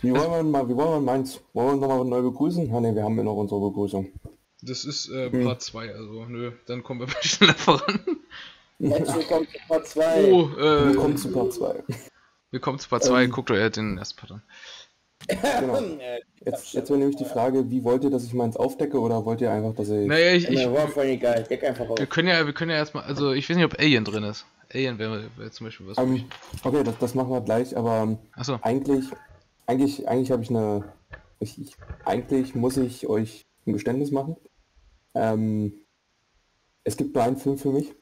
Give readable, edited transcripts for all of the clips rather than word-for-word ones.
Wie wollen wir meins? Wollen wir uns nochmal neu begrüßen? Ah ne, wir haben ja noch unsere Begrüßung. Das ist Hm. Part 2, also nö, dann kommen wir mal schneller voran. Herzlich willkommen zu Part 2. Oh, Willkommen zu Part 2. willkommen zu Part 2, Ähm, guckt euch den ersten Part an. genau. Jetzt wäre nämlich die Frage, wie wollt ihr, dass ich meins aufdecke oder wollt ihr einfach, dass ich... Naja, War voll egal, deck einfach auf. wir können ja erstmal, also ich weiß nicht, ob Alien drin ist. Alien wäre zum Beispiel was für mich. Okay, das machen wir gleich, aber Achso, eigentlich habe ich eine... eigentlich muss ich euch ein Geständnis machen. Es gibt nur einen Film für mich.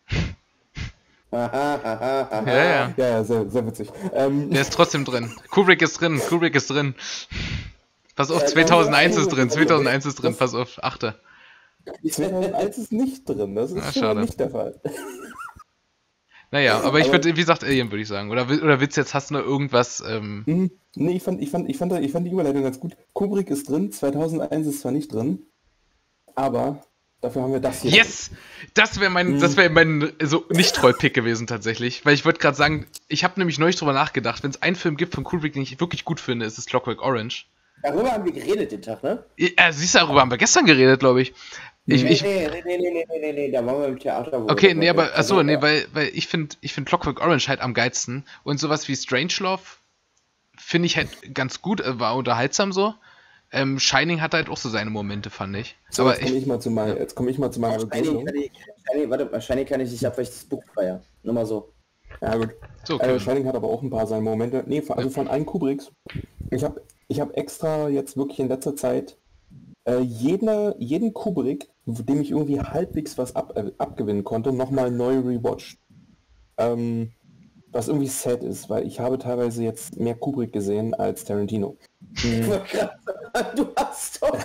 ja. Ja, sehr, sehr witzig. Der ist trotzdem drin. Kubrick ist drin. Pass auf, 2001 ist drin, 2001 ist drin, pass auf, achte. 2001 ist nicht drin, das ist Ah, schon mal schade. nicht der Fall. Naja, aber ich würde, wie gesagt, Alien würde ich sagen. Oder willst du jetzt, hast du noch irgendwas, Nee, ich fand die Überleitung ganz gut. Kubrick ist drin, 2001 ist zwar nicht drin, aber dafür haben wir das hier. Yes! Das wäre mein so Nicht-Troll-Pick gewesen tatsächlich. Weil ich wollte gerade sagen, ich habe nämlich neulich drüber nachgedacht, wenn es einen Film gibt von Kubrick, den ich wirklich gut finde, ist es Clockwork Orange. Darüber haben wir geredet den Tag, ne? Ja, siehst du, darüber haben wir gestern geredet, glaube ich. Nee, da waren wir im Theater. Okay, nee, aber, achso, nee, weil ich finde Clockwork Orange halt am geilsten. Und sowas wie Strangelove finde ich halt ganz gut, war unterhaltsam so. Shining hat halt auch so seine Momente, fand ich. So, Aber jetzt komme ich mal zu meiner Begründung. Wahrscheinlich kann ich nicht ab, weil ich das Buch feier. Nur mal so. Ja gut. so, okay. Shining hat aber auch ein paar seine Momente. Nee, also von allen Kubricks. Ich hab extra jetzt wirklich in letzter Zeit jeden Kubrick, dem ich irgendwie halbwegs was abgewinnen konnte, nochmal neu rewatcht. Was irgendwie sad ist, weil ich habe teilweise jetzt mehr Kubrick gesehen als Tarantino. Du hast doch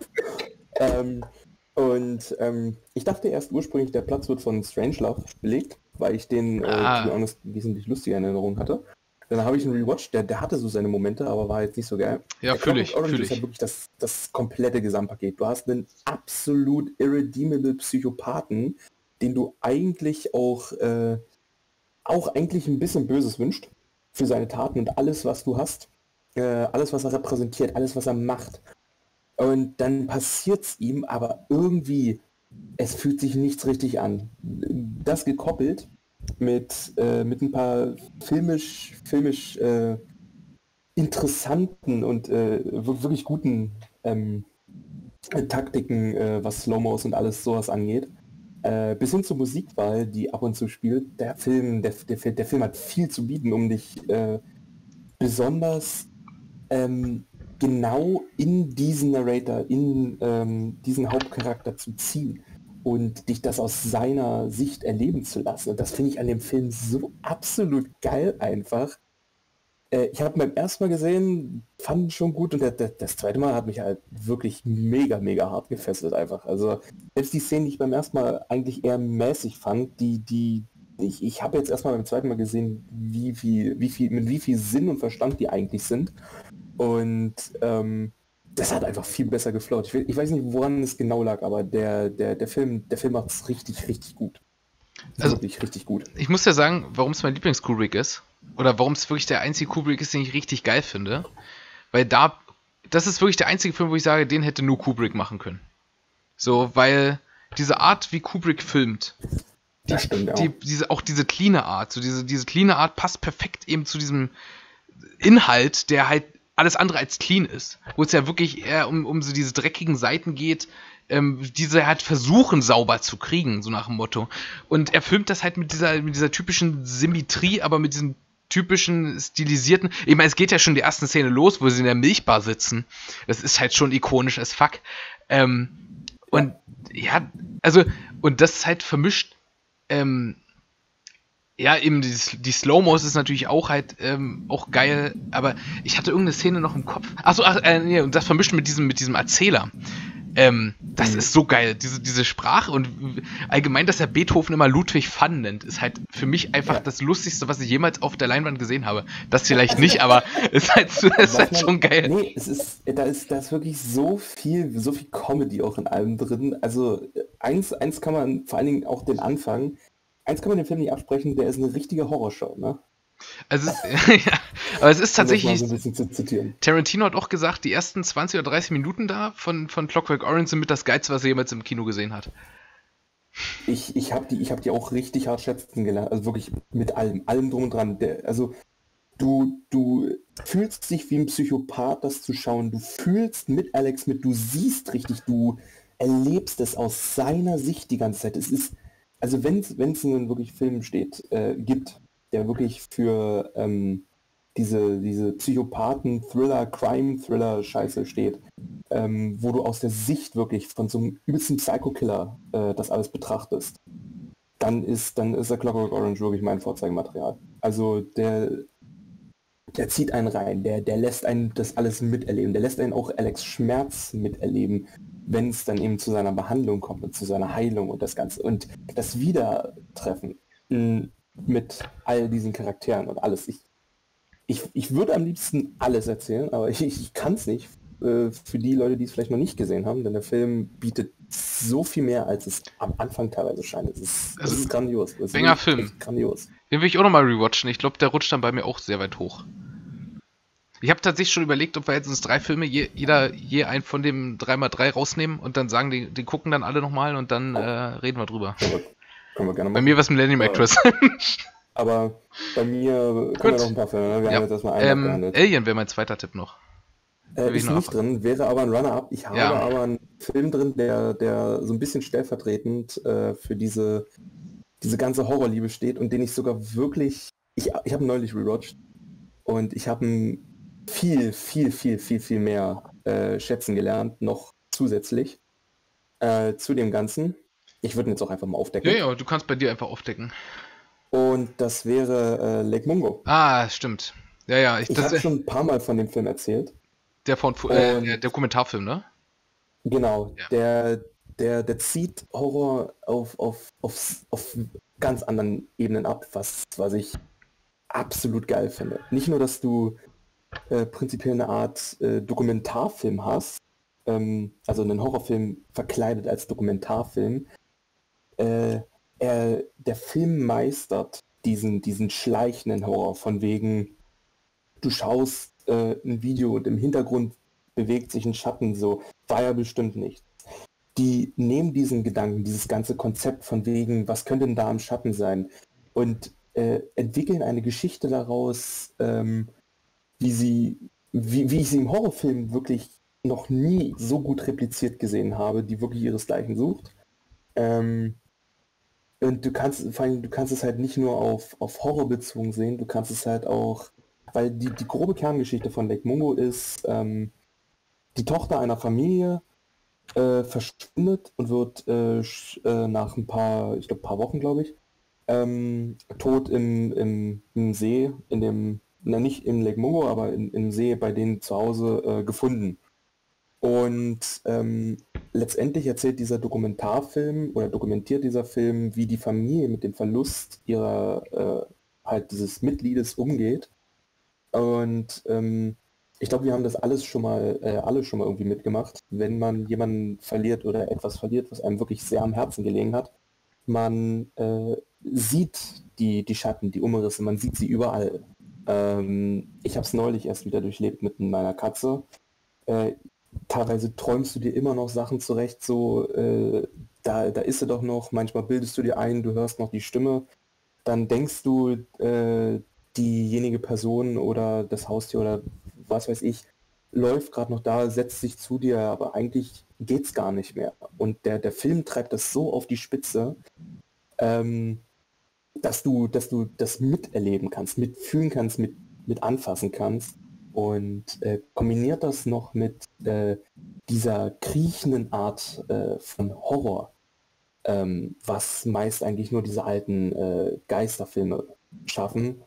Ich dachte erst ursprünglich, der Platz wird von Strangelove belegt, weil ich den, to be honest, wesentlich lustiger in Erinnerung hatte. Dann habe ich einen Rewatch, der hatte so seine Momente, aber war jetzt nicht so geil. Ja, fühle ich. Orange ist halt wirklich das komplette Gesamtpaket. Du hast einen absolut irredeemable Psychopathen, den du eigentlich auch eigentlich ein bisschen Böses wünscht für seine Taten und alles, was du hast. Alles, was er repräsentiert, alles, was er macht. Und dann passiert's ihm, aber irgendwie, es fühlt sich nichts richtig an. Das gekoppelt mit ein paar filmisch interessanten und wirklich guten Taktiken, was Slow-Mos und alles sowas angeht. Bis hin zur Musikwahl, die ab und zu spielt. Der Film hat viel zu bieten, um dich besonders genau in diesen Narrator, in diesen Hauptcharakter zu ziehen und dich das aus seiner Sicht erleben zu lassen. Und das finde ich an dem Film so absolut geil einfach. Ich habe beim ersten Mal gesehen, fand ihn schon gut und das zweite Mal hat mich halt wirklich mega, mega hart gefesselt einfach. Also selbst die Szenen, die ich beim ersten Mal eigentlich eher mäßig fand, ich habe jetzt erstmal beim zweiten Mal gesehen, mit wie viel Sinn und Verstand die eigentlich sind. Und das hat einfach viel besser geflowt. Ich weiß nicht, woran es genau lag, aber der Film macht es richtig, richtig gut. Also, wirklich richtig gut. Ich muss ja sagen, warum es mein Lieblings-Kubrick ist. Oder warum es wirklich der einzige Kubrick ist, den ich richtig geil finde. Weil das ist wirklich der einzige Film, wo ich sage, den hätte nur Kubrick machen können. So, weil diese Art, wie Kubrick filmt, Das stimmt, ja. diese cleane Art, so diese cleane Art passt perfekt eben zu diesem Inhalt, der halt alles andere als clean ist. Wo es ja wirklich eher um so diese dreckigen Seiten geht, diese halt versuchen sauber zu kriegen, so nach dem Motto. Und er filmt das halt mit dieser typischen Symmetrie, aber mit diesem typischen stilisierten. Ich meine, es geht ja schon die ersten Szene los, wo sie in der Milchbar sitzen. Das ist halt schon ikonisch as fuck. Und ja, also, und das ist halt vermischt. Ja, eben die Slow-Mos ist natürlich auch halt auch geil, aber ich hatte irgendeine Szene noch im Kopf. Nee, und das vermischt mit diesem Erzähler. Das ist so geil, diese Sprache und allgemein, dass er Beethoven immer Ludwig van nennt, ist halt für mich einfach das Lustigste, was ich jemals auf der Leinwand gesehen habe. Das vielleicht nicht, aber ist halt schon geil. Nee, da ist wirklich so viel Comedy auch in allem drin. Also eins kann man vor allen Dingen auch den Anfang, eins kann man dem Film nicht absprechen, der ist eine richtige Horrorshow, ne? Also ja, aber es ist Um das mal tatsächlich, so ein bisschen zu zitieren. Tarantino hat auch gesagt, die ersten 20 oder 30 Minuten da von Clockwork Orange sind mit das Geilste, was er jemals im Kino gesehen hat. Ich hab die auch richtig hart schätzen gelernt. Also wirklich mit allem drum und dran. Also du fühlst dich wie ein Psychopath, das zu schauen. Du fühlst mit Alex mit, du siehst richtig, du erlebst es aus seiner Sicht die ganze Zeit. Es ist, also wenn es einen wirklich Film gibt, der wirklich für diese Psychopathen-Thriller, Crime-Thriller-Scheiße steht, wo du aus der Sicht wirklich von so einem übelsten Psycho-Killer das alles betrachtest, dann ist der Clockwork Orange wirklich mein Vorzeigematerial. Also der zieht einen rein, der lässt einen das alles miterleben, der lässt einen auch Alex Schmerz miterleben, wenn es dann eben zu seiner Behandlung kommt und zu seiner Heilung und das Ganze. Und das Wiedertreffen mit all diesen Charakteren und alles. Ich würde am liebsten alles erzählen, aber ich kann es nicht für die Leute, die es vielleicht noch nicht gesehen haben, denn der Film bietet so viel mehr, als es am Anfang teilweise scheint. Es ist grandios. Es ist Banger wirklich Film. echt grandios. Den will ich auch nochmal rewatchen. Ich glaube, der rutscht dann bei mir auch sehr weit hoch. Ich habe tatsächlich schon überlegt, ob wir jetzt uns 3 Filme, jeder je einen von dem 3x3 rausnehmen und dann sagen, die gucken dann alle nochmal und dann reden wir drüber. Können wir gerne Bei machen. mir war es Millennium Ja. Actress. Aber bei mir Gut. kommen ja noch ein paar Filme. Ne? Wir Ja. haben jetzt erstmal einen abgehandelt. Alien wäre mein zweiter Tipp noch. will ich Ist noch nicht drin, wäre aber ein Runner-up. Ich habe Ja. aber einen Film drin, der so ein bisschen stellvertretend für diese ganze Horrorliebe steht und den ich sogar wirklich... Ich habe neulich rewatcht und ich habe ihn viel mehr schätzen gelernt, noch zusätzlich zu dem Ganzen. Ich würde ihn jetzt auch einfach mal aufdecken. Ja, du kannst bei dir einfach aufdecken. Und das wäre Lake Mungo. Ah, stimmt. Ja, Ich habe schon ein paar Mal von dem Film erzählt. der der Dokumentarfilm, ne? Genau, Ja. der zieht Horror auf ganz anderen Ebenen ab, was ich absolut geil finde. Nicht nur, dass du prinzipiell eine Art Dokumentarfilm hast, also einen Horrorfilm verkleidet als Dokumentarfilm. Der Film meistert diesen schleichenden Horror, von wegen, du schaust ein Video und im Hintergrund bewegt sich ein Schatten, so war ja bestimmt nicht. Die nehmen diesen Gedanken, dieses ganze Konzept von wegen, was könnte denn da am Schatten sein, und entwickeln eine Geschichte daraus, wie ich sie im Horrorfilm wirklich noch nie so gut repliziert gesehen habe, die wirklich ihresgleichen sucht. Und du kannst es halt nicht nur auf Horror bezogen sehen, du kannst es halt auch, weil die grobe Kerngeschichte von Lake Mungo ist, die Tochter einer Familie verschwindet und wird nach ein paar Wochen, glaube ich, tot im See, nicht in Lake Mungo, aber im See bei denen zu Hause gefunden. Und letztendlich erzählt dieser Dokumentarfilm oder dokumentiert dieser Film, wie die Familie mit dem Verlust ihrer dieses Mitgliedes umgeht. Und ich glaube, wir haben das alle schon mal irgendwie mitgemacht, wenn man jemanden verliert oder etwas verliert, was einem wirklich sehr am Herzen gelegen hat. Man sieht die Schatten, die Umrisse, man sieht sie überall. Ich habe es neulich erst wieder durchlebt mit meiner Katze. Teilweise träumst du dir immer noch Sachen zurecht, so da ist sie doch noch, manchmal bildest du dir ein, du hörst noch die Stimme, dann denkst du, diejenige Person oder das Haustier oder was weiß ich, läuft gerade noch da, setzt sich zu dir, aber eigentlich geht's gar nicht mehr. Und der Film treibt das so auf die Spitze, dass du das miterleben kannst, mitfühlen kannst, mit anfassen kannst, und kombiniert das noch mit dieser kriechenden Art von Horror, was meist eigentlich nur diese alten Geisterfilme schaffen.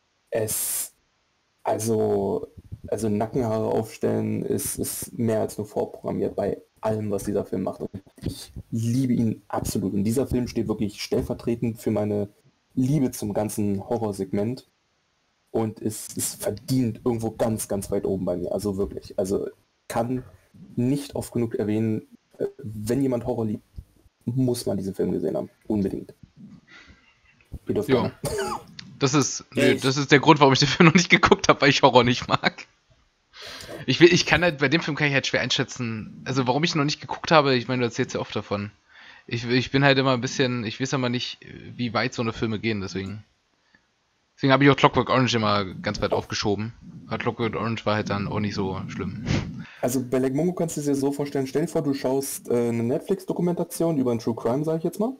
Also Nackenhaare aufstellen ist mehr als nur vorprogrammiert bei allem, was dieser Film macht. Und ich liebe ihn absolut. Und dieser Film steht wirklich stellvertretend für meine Liebe zum ganzen Horrorsegment. Und es verdient irgendwo ganz, ganz weit oben bei mir. Also wirklich. Also kann nicht oft genug erwähnen, wenn jemand Horror liebt, muss man diesen Film gesehen haben. Unbedingt. Ihr dürft Ja. Das ist der Grund, warum ich den Film noch nicht geguckt habe, weil ich Horror nicht mag. Bei dem Film kann ich halt schwer einschätzen, also warum ich noch nicht geguckt habe, ich meine, du erzählst ja oft davon. Ich bin halt immer ein bisschen, ich weiß aber nicht, wie weit so eine Filme gehen, deswegen habe ich auch Clockwork Orange immer ganz weit aufgeschoben. Aber Clockwork Orange war halt dann auch nicht so schlimm. Also bei Lake Mungo kannst du dir so vorstellen, stell dir vor, du schaust eine Netflix-Dokumentation über einen True Crime, sag ich jetzt mal.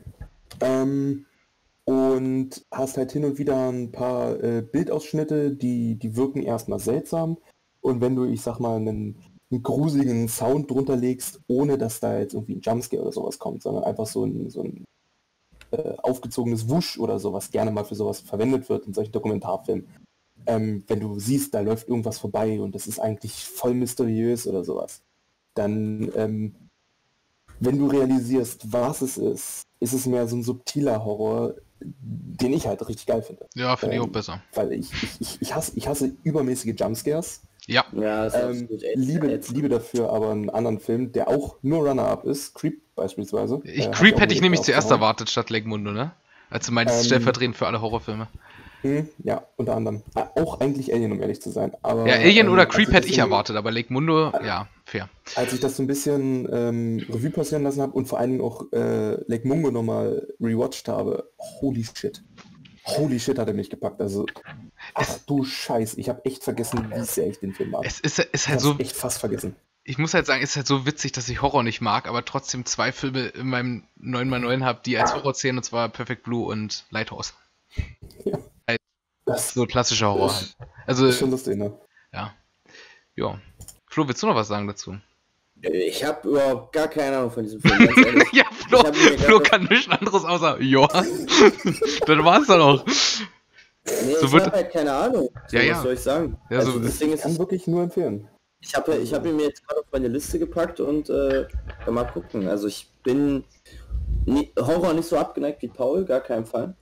Und hast halt hin und wieder ein paar Bildausschnitte, die wirken erstmal seltsam. Und wenn du, ich sag mal, einen gruseligen Sound drunter legst, ohne dass da jetzt irgendwie ein Jumpscare oder sowas kommt, sondern einfach so ein aufgezogenes Wusch oder sowas gerne mal für sowas verwendet wird in solchen Dokumentarfilmen. Wenn du siehst, da läuft irgendwas vorbei und das ist eigentlich voll mysteriös oder sowas, dann, wenn du realisierst, was es ist es mehr so ein subtiler Horror, den ich halt richtig geil finde. Ja, finde ich auch besser. Weil ich hasse übermäßige Jumpscares. Ja. Ja, das ist gut. Liebe dafür aber einen anderen Film, der auch nur Runner-Up ist, Creep beispielsweise. Creep hätte ich nämlich zuerst erwartet statt Lake Mungo, ne? Als du meintest, stellvertretend für alle Horrorfilme. Ja, unter anderem. Auch eigentlich Alien, um ehrlich zu sein. Aber, ja, Alien oder Creep hätte ich erwartet, aber Lake Mungo, ja, fair. Als ich das so ein bisschen Revue passieren lassen habe und vor allen Dingen auch Lake Mungo nochmal rewatcht habe, holy shit. Holy shit hat er mich gepackt. Also, ach du Scheiß, ich habe echt vergessen, wie sehr ich den Film mag. Es ist halt so... echt fast vergessen. Ich muss halt sagen, es ist halt so witzig, dass ich Horror nicht mag, aber trotzdem 2 Filme in meinem 9x9 habe, die als Horror zählen, und zwar Perfect Blue und Lighthouse. Ja. Halt Das so klassischer Horror halt. Also, ist schon lustig, ne? Ja. Ja. Flo, willst du noch was sagen dazu? Ich habe überhaupt gar keine Ahnung von diesem Film, ganz ehrlich. Ja, Flo kann nichts anderes außer, ja. Dann war's dann auch. Nee, so ich wird... habe halt keine Ahnung. So, Ja. Was soll ich sagen? Ja, also, so, das Ding ist, kann wirklich nur empfehlen. ich hab ihn mir jetzt gerade auf meine Liste gepackt und mal gucken. Also ich bin Horror nicht so abgeneigt wie Paul, gar keinen Fall.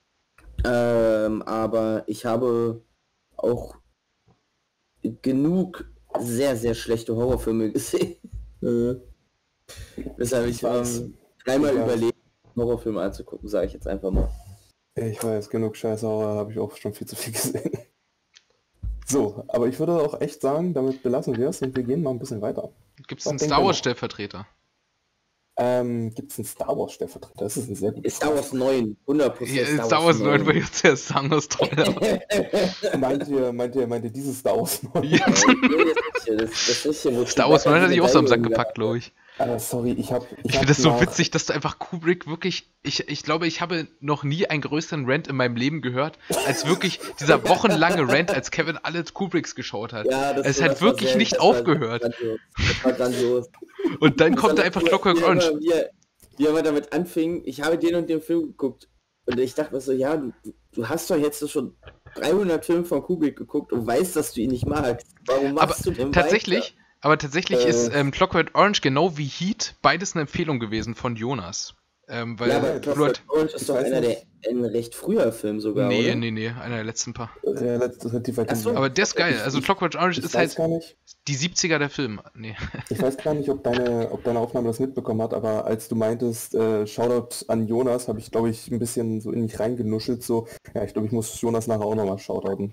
Aber ich habe auch genug sehr, sehr schlechte Horrorfilme gesehen. Weshalb ich dreimal überlegt, Horrorfilme anzugucken, sage ich jetzt einfach mal. Ich weiß, genug Scheiße, aber habe ich auch schon viel zu viel gesehen. So, aber ich würde auch echt sagen, damit belassen wir es und wir gehen mal ein bisschen weiter. Gibt es einen Star Wars Stellvertreter? Gibt es einen Star Wars Stellvertreter? Das ist ein sehr guter Star Wars 9, 100%. Ja, Star Wars 9 würde ich jetzt zuerst sagen, das ist toll. Meint ihr dieses Star Wars 9? Ja. das Star Wars 9 hatte ich auch so am Sack gepackt, glaube ich. Sorry, ich finde das so witzig, dass du einfach Kubrick wirklich... Ich glaube, ich habe noch nie einen größeren Rant in meinem Leben gehört, als wirklich dieser wochenlange Rant, als Kevin alle Kubricks geschaut hat. Ja, es hat wirklich nicht aufgehört. Das war grandios. Und dann kommt da einfach Clockwork Orange. Wie er damit anfing, ich habe den und den Film geguckt. Und ich dachte mir so, ja, du hast doch jetzt schon 300 Filme von Kubrick geguckt und weißt, dass du ihn nicht magst. Warum machst du denn tatsächlich? Aber tatsächlich ist Clockwork Orange genau wie Heat beides eine Empfehlung gewesen von Jonas. Weil aber Clockwork Orange ist doch ein recht früher Film sogar, Nee, oder? Nee, einer der letzten paar. Aber der ist geil. Also Clockwork Orange ist halt die 70er der Film. Nee. Ich weiß gar nicht, ob deine Aufnahme das mitbekommen hat, aber als du meintest, Shoutout an Jonas, habe ich, glaube ich, ein bisschen so in mich reingenuschelt. So, ja, ich glaube, ich muss Jonas nachher auch nochmal shoutouten.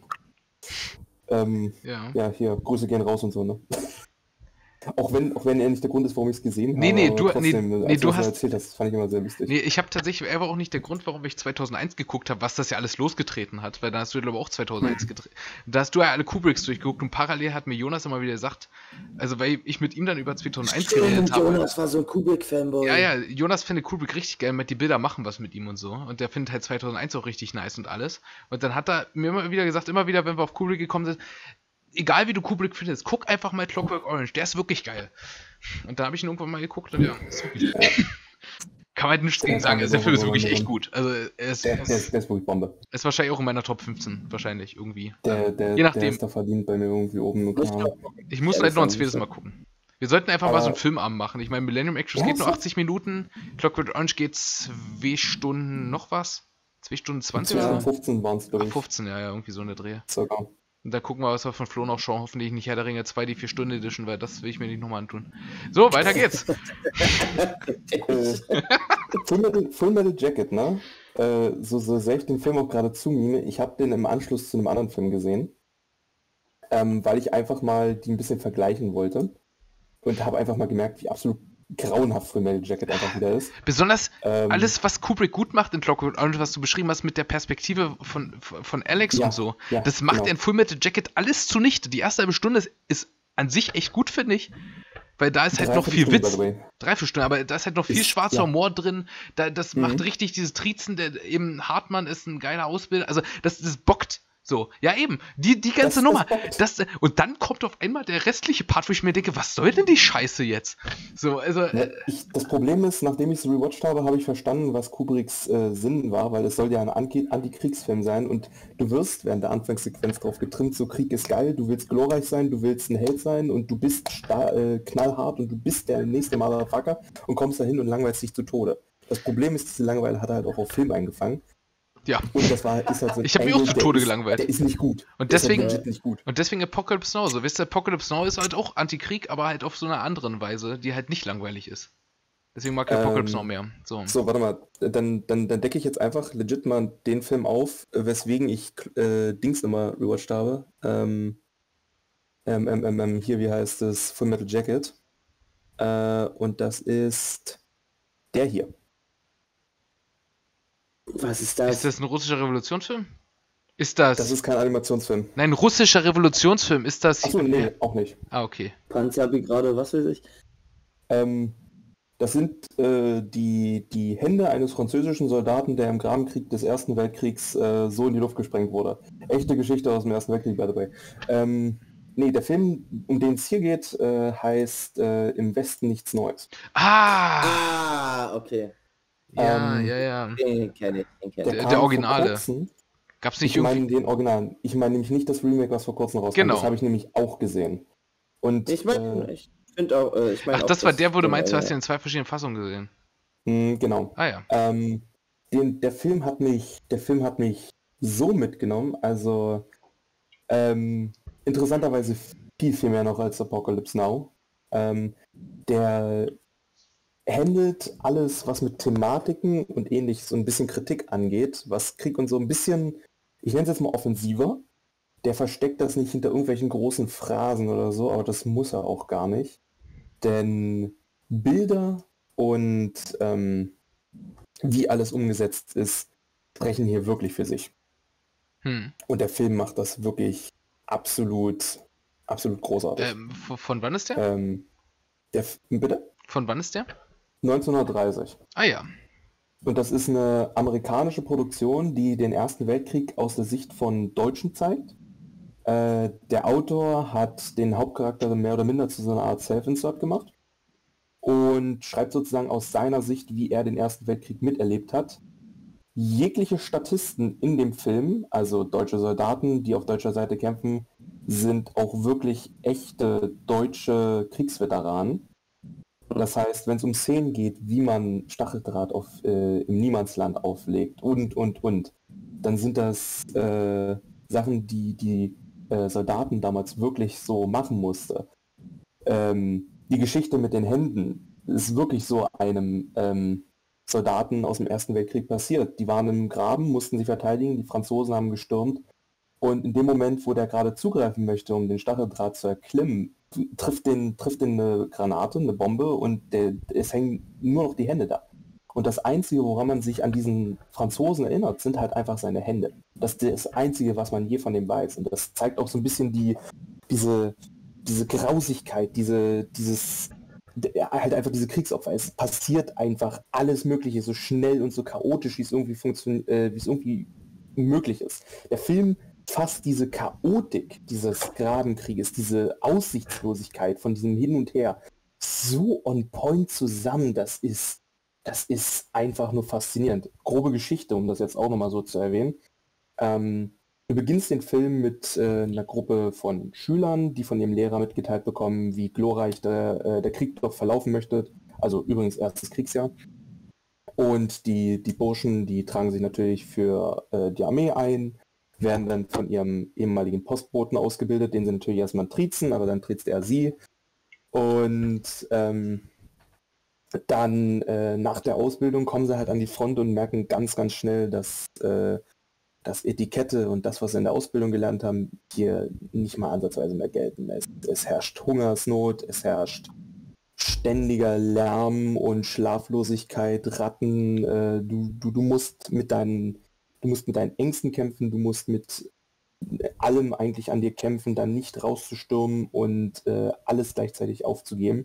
Ja, hier, Grüße gehen raus und so, ne? Auch wenn er nicht der Grund ist, warum ich es gesehen habe. Du hast erzählt hast, fand ich immer sehr lustig. Nee, ich habe tatsächlich, er war auch nicht der Grund, warum ich 2001 geguckt habe, was das ja alles losgetreten hat, weil da hast du, glaube ich, auch 2001 gedreht. Da hast du ja alle Kubricks durchgeguckt und parallel hat mir Jonas immer wieder gesagt, also weil ich mit ihm dann über 2001 geredet habe. Jonas war so ein Kubrick-Fanboy. Ja, Jonas findet Kubrick richtig geil, die Bilder machen was mit ihm und so. Und der findet halt 2001 auch richtig nice und alles. Und dann hat er mir immer wieder gesagt, immer wieder, wenn wir auf Kubrick gekommen sind, egal wie du Kubrick findest, guck einfach mal Clockwork Orange, der ist wirklich geil. Und da habe ich ihn irgendwann mal geguckt und ja, ist wirklich geil. Kann man halt nichts gegen sagen, der Film ist wirklich echt gut. Also der ist wirklich Bombe. Ist wahrscheinlich auch in meiner Top 15, wahrscheinlich irgendwie. Je nachdem. Der ist da verdient bei mir irgendwie oben. Ich muss halt noch ein zweites Mal gucken. Wir sollten einfach mal so einen Filmabend machen. Ich meine, Millennium Actress geht nur 80 Minuten, Clockwork Orange geht 2 Stunden noch was? 2 Stunden 20 oder so? 15 waren es, glaube ich. 15, ja, irgendwie so eine Dreh. Sogar. Und da gucken wir, was wir von Flo noch schauen. Hoffentlich nicht Herr der Ringe 2, die 4-Stunden-Edition, weil das will ich mir nicht nochmal antun. So, weiter geht's. Full Metal Jacket, ne? so sehr ich den Film auch gerade zumime, ich habe den im Anschluss zu einem anderen Film gesehen, weil ich einfach mal die ein bisschen vergleichen wollte und habe einfach mal gemerkt, wie absolut grauenhaft Full Metal Jacket einfach wieder ist. Besonders Ähm, alles, was Kubrick gut macht in Clockwork Orange, was du beschrieben hast mit der Perspektive von Alex Ja, und so, ja, das macht genau. er in Full Metal Jacket alles zunichte. Die erste halbe Stunde ist an sich echt gut, finde ich. Weil da ist halt noch viel Dreiviertelstunde, by Witz. the way. Dreiviertel Stunden, aber da ist halt noch viel Ist, schwarzer ja. Humor drin. Das macht Mhm. richtig dieses Triezen, der eben Hartmann ist ein geiler Ausbilder. Also das bockt so. Ja, eben. Die ganze Das Nummer. bockt. Und dann kommt auf einmal der restliche Part, wo ich mir denke, was soll denn die Scheiße jetzt? So, also. Ne, das Problem ist, nachdem ich es rewatcht habe, habe ich verstanden, was Kubricks Sinn war, weil es soll ja ein Antikriegsfilm sein und du wirst während der Anfangssequenz drauf getrimmt, so Krieg ist geil, du willst glorreich sein, du willst ein Held sein und du bist knallhart und du bist der nächste Motherfucker und kommst dahin und langweilst dich zu Tode. Das Problem ist, diese Langeweile hat er halt auch auf Film eingefangen Ja. und ist halt so ein Ich habe mich auch zu Tode der gelangweilt. ist nicht gut. Und Der ist halt deswegen, legit nicht gut. und deswegen Apocalypse Now. So, wisst ihr, Apocalypse Now ist halt auch Antikrieg, aber halt auf so einer anderen Weise, die halt nicht langweilig ist. Deswegen mag ich Apocalypse Now mehr. So. So, warte mal, dann decke ich jetzt einfach legit mal den Film auf, weswegen ich Dings nochmal rewatcht habe. Hier, wie heißt es? Full Metal Jacket. Und das ist der hier. Was ist Ist das? das ein russischer Revolutionsfilm? Ist das. Das ist kein Animationsfilm. Nein, ein russischer Revolutionsfilm. Ist das. Achso, nee, auch nicht. Ah, okay. Panzerbrigade, was weiß ich. Das sind die Hände eines französischen Soldaten, der im Grabenkrieg des Ersten Weltkriegs so in die Luft gesprengt wurde. Echte Geschichte aus dem Ersten Weltkrieg, by the way. Nee, der Film, um den es hier geht, heißt Im Westen nichts Neues. Ah! Okay. Ja, Ähm, ja. Den kenne ich, den kenne Der ich. Der kam vor Originale. kurzem. Gab's nicht Ich meine irgendwie. den Original. Ich meine nämlich nicht das Remake, was vor kurzem rauskam. Genau. Das habe ich nämlich auch gesehen. Und Ich meine, ich finde auch, ich meine Ach, auch, das war der, wo du meinst, du hast ihn ja. in 2 verschiedenen Fassungen gesehen. Genau. Ah ja. Der Film hat mich so mitgenommen. Also interessanterweise viel mehr noch als Apocalypse Now. Der handelt alles, was mit Thematiken und ähnliches so ein bisschen Kritik angeht, was Krieg und so ein bisschen, ich nenne es jetzt mal offensiver. Der versteckt das nicht hinter irgendwelchen großen Phrasen oder so, aber das muss er auch gar nicht. Denn Bilder und wie alles umgesetzt ist, sprechen hier wirklich für sich. Und der Film macht das wirklich absolut großartig. Von wann ist der? Bitte? Von wann ist der? 1930. Ah ja. Und das ist eine amerikanische Produktion, die den Ersten Weltkrieg aus der Sicht von Deutschen zeigt. Der Autor hat den Hauptcharakter mehr oder minder zu so einer Art Self-Insert gemacht und schreibt sozusagen aus seiner Sicht, wie er den Ersten Weltkrieg miterlebt hat. Jegliche Statisten in dem Film, also deutsche Soldaten, die auf deutscher Seite kämpfen, sind auch wirklich echte deutsche Kriegsveteranen. Das heißt, wenn es um Szenen geht, wie man Stacheldraht im Niemandsland auflegt und, dann sind das Sachen, die Soldaten damals wirklich so machen musste. Die Geschichte mit den Händen ist wirklich so einem Soldaten aus dem Ersten Weltkrieg passiert. Die waren im Graben, mussten sich verteidigen, die Franzosen haben gestürmt und in dem Moment, wo der gerade zugreifen möchte, um den Stacheldraht zu erklimmen, trifft den eine Granate, eine Bombe und es hängen nur noch die Hände da. Und das Einzige, woran man sich an diesen Franzosen erinnert, sind halt einfach seine Hände. Das ist das Einzige, was man je von dem weiß. Und das zeigt auch so ein bisschen diese Grausigkeit, halt einfach diese Kriegsopfer. Es passiert einfach alles Mögliche so schnell und so chaotisch, wie es irgendwie möglich ist. Der Film fasst diese Chaotik dieses Grabenkrieges, diese Aussichtslosigkeit von diesem Hin und Her so on point zusammen, das ist einfach nur faszinierend. Grobe Geschichte, um das jetzt auch nochmal so zu erwähnen. Du beginnst den Film mit einer Gruppe von Schülern, die von ihrem Lehrer mitgeteilt bekommen, wie glorreich der Krieg doch verlaufen möchte. Also übrigens erstes Kriegsjahr. Und die Burschen, die tragen sich natürlich für die Armee ein, werden dann von ihrem ehemaligen Postboten ausgebildet, den sie natürlich erstmal triezen, aber dann triezt er sie. Und Dann nach der Ausbildung kommen sie halt an die Front und merken ganz, ganz schnell, dass das Etikette und das, was sie in der Ausbildung gelernt haben, hier nicht mal ansatzweise mehr gelten. Es herrscht Hungersnot, es herrscht ständiger Lärm und Schlaflosigkeit, Ratten. Du musst mit deinen Ängsten kämpfen, du musst mit allem eigentlich an dir kämpfen, dann nicht rauszustürmen und alles gleichzeitig aufzugeben.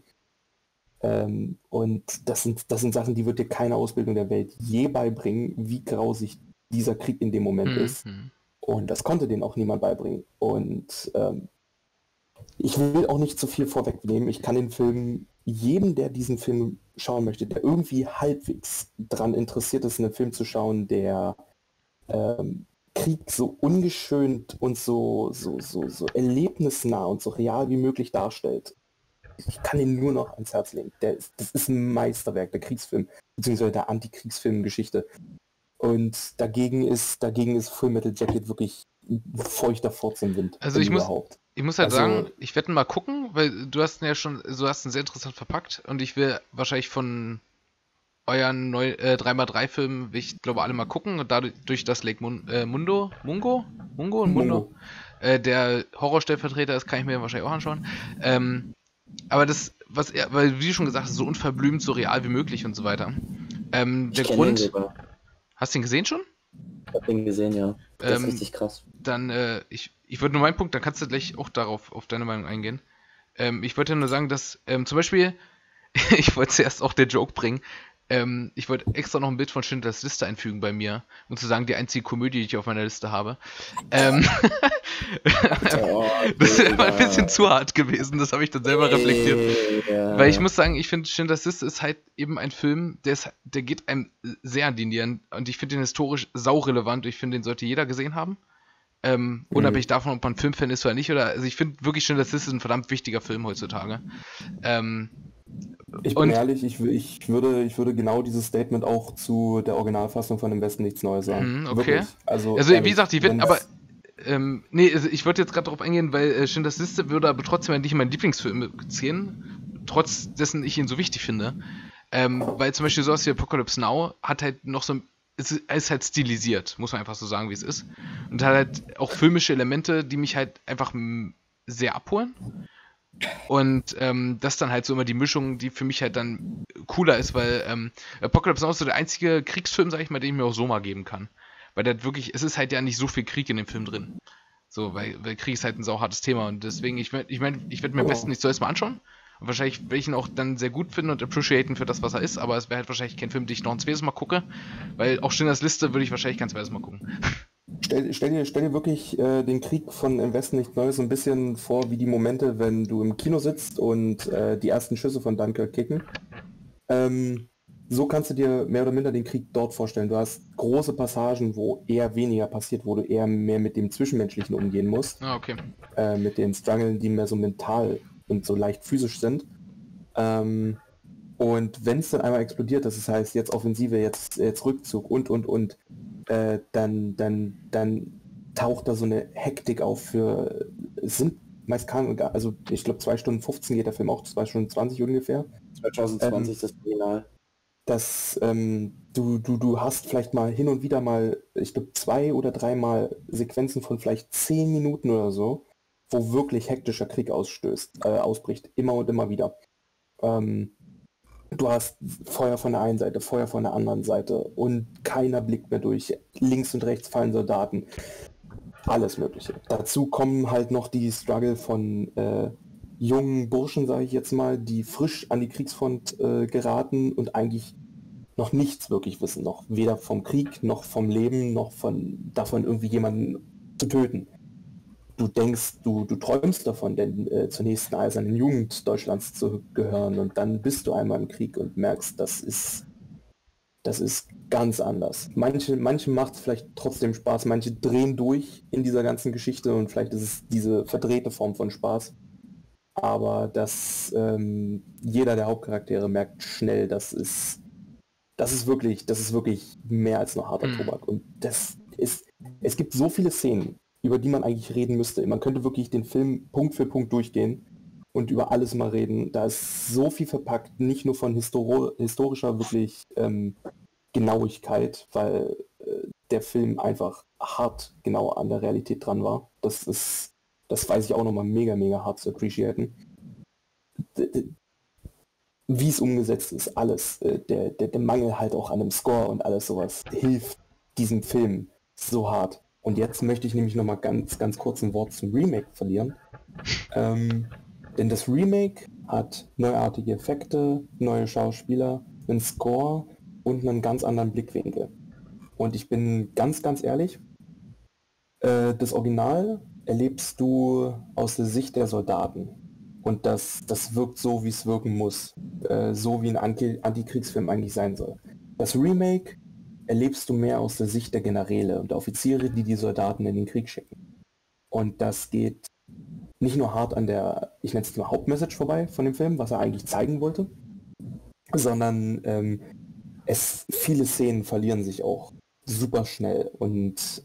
Und das sind Sachen, die wird dir keine Ausbildung der Welt je beibringen, wie grausig dieser Krieg in dem Moment ist. Und das konnte denen auch niemand beibringen. Und ich will auch nicht zu viel vorwegnehmen. Ich kann den Film, jedem, der diesen Film schauen möchte, der irgendwie halbwegs daran interessiert ist, einen Film zu schauen, der Krieg so ungeschönt und so erlebnisnah und so real wie möglich darstellt. Ich kann ihn nur noch ans Herz legen. Das ist ein Meisterwerk, der Kriegsfilm, beziehungsweise der Antikriegsfilm-Geschichte. Und dagegen ist Full Metal Jacket wirklich ein feuchter Furz im Wind. Also ich muss halt sagen, ich werde mal gucken, weil du hast ihn sehr interessant verpackt und ich will wahrscheinlich von euren 3x3-Filmen, ich glaube, alle mal gucken und dadurch, dass Lake Mungo, der Horrorstellvertreter ist, kann ich mir wahrscheinlich auch anschauen. Aber das, weil wie du schon gesagt hast, so unverblümt, so real wie möglich und so weiter. Der Grund. Hast du ihn gesehen schon? Ich hab ihn gesehen, ja. Das ist richtig krass. Dann, ich würde nur meinen Punkt, dann kannst du gleich auch auf deine Meinung eingehen. Ich wollte nur sagen, dass zum Beispiel, ich wollte zuerst auch der Joke bringen, ich wollte extra noch ein Bild von Schindlers Liste einfügen bei mir, um zu sagen, die einzige Komödie, die ich auf meiner Liste habe. Das wäre mal ein bisschen zu hart gewesen, das habe ich dann selber reflektiert. Ja. Weil ich muss sagen, ich finde, Schindlers Liste ist halt eben ein Film, der geht einem sehr an die Nieren und ich finde den historisch saurelevant und ich finde, den sollte jeder gesehen haben. Unabhängig davon, ob man Filmfan ist oder nicht. Also ich finde wirklich, Schindlers Liste ist ein verdammt wichtiger Film heutzutage. Ich bin ehrlich, ich würde genau dieses Statement auch zu der Originalfassung von Im Westen nichts Neues sagen. Okay. Also ehrlich, wie gesagt, ich wollte jetzt gerade darauf eingehen, weil Schindlers Liste würde aber trotzdem nicht in meinen Lieblingsfilm ziehen, trotz dessen ich ihn so wichtig finde. Weil zum Beispiel sowas wie Apocalypse Now hat halt noch so ist halt stilisiert, muss man einfach so sagen, wie es ist. Und hat halt auch filmische Elemente, die mich halt einfach sehr abholen. Und das ist dann halt so immer die Mischung, die für mich halt dann cooler ist, weil Apocalypse Now ist so der einzige Kriegsfilm, sag ich mal, den ich mir auch so mal geben kann. Weil der wirklich, es ist halt ja nicht so viel Krieg in dem Film drin. So, weil Krieg ist halt ein sauhartes Thema und deswegen, ich werde mir am besten nicht zuerst mal anschauen. Und wahrscheinlich werde ich ihn auch dann sehr gut finden und appreciaten für das, was er ist, aber es wäre halt wahrscheinlich kein Film, den ich noch ein zweites Mal gucke, weil auch Schindlers Liste würde ich wahrscheinlich kein zweites Mal gucken. Stell dir wirklich den Krieg von Im Westen nichts Neues so ein bisschen vor wie die Momente, wenn du im Kino sitzt und die ersten Schüsse von Dunkirk kicken. So kannst du dir mehr oder minder den Krieg dort vorstellen. Du hast große Passagen, wo eher weniger passiert, wo du eher mehr mit dem Zwischenmenschlichen umgehen musst. Okay. Mit den Struggeln, die mehr so mental und so leicht physisch sind. Und wenn es dann einmal explodiert, das heißt jetzt Offensive, jetzt Rückzug und dann taucht da so eine Hektik auf es sind meist also ich glaube 2 Stunden 15 geht der Film auch, 2 Stunden 20 ungefähr. 2020 das Original. Du hast vielleicht mal hin und wieder mal, ich glaube 2 oder 3 Mal Sequenzen von vielleicht 10 Minuten oder so, wo wirklich hektischer Krieg ausbricht, immer und immer wieder. Du hast Feuer von der einen Seite, Feuer von der anderen Seite und keiner blickt mehr durch. Links und rechts fallen Soldaten. Alles Mögliche. Dazu kommen halt noch die Struggle von jungen Burschen, sage ich jetzt mal, die frisch an die Kriegsfront geraten und eigentlich noch nichts wirklich wissen. Noch weder vom Krieg, noch vom Leben, noch davon irgendwie jemanden zu töten. Du denkst, du träumst davon, denn zur nächsten eisernen Jugend Deutschlands zu gehören und dann bist du einmal im Krieg und merkst, das ist ganz anders. Manchen macht es vielleicht trotzdem Spaß, manche drehen durch in dieser ganzen Geschichte und vielleicht ist es diese verdrehte Form von Spaß. Aber jeder der Hauptcharaktere merkt schnell, das ist wirklich mehr als nur harter Tobak. Und es gibt so viele Szenen, über die man eigentlich reden müsste. Man könnte wirklich den Film Punkt für Punkt durchgehen und über alles mal reden. Da ist so viel verpackt, nicht nur von historischer wirklich Genauigkeit, weil der Film einfach hart genau an der Realität dran war. Das weiß ich auch nochmal mega, mega hart zu appreciaten. Wie es umgesetzt ist, alles. Der Mangel halt auch an dem Score und alles sowas hilft diesem Film so hart. Und jetzt möchte ich nämlich nochmal ganz, ganz kurz ein Wort zum Remake verlieren. Denn das Remake hat neuartige Effekte, neue Schauspieler, einen Score und einen ganz anderen Blickwinkel. Und ich bin ganz, ganz ehrlich, das Original erlebst du aus der Sicht der Soldaten. Und das wirkt so, wie es wirken muss. So wie ein Antikriegsfilm eigentlich sein soll. Das Remake erlebst du mehr aus der Sicht der Generäle und der Offiziere, die Soldaten in den Krieg schicken. Und das geht nicht nur hart an der, ich nenne es mal Hauptmessage vorbei von dem Film, was er eigentlich zeigen wollte, sondern viele Szenen verlieren sich auch super schnell. Und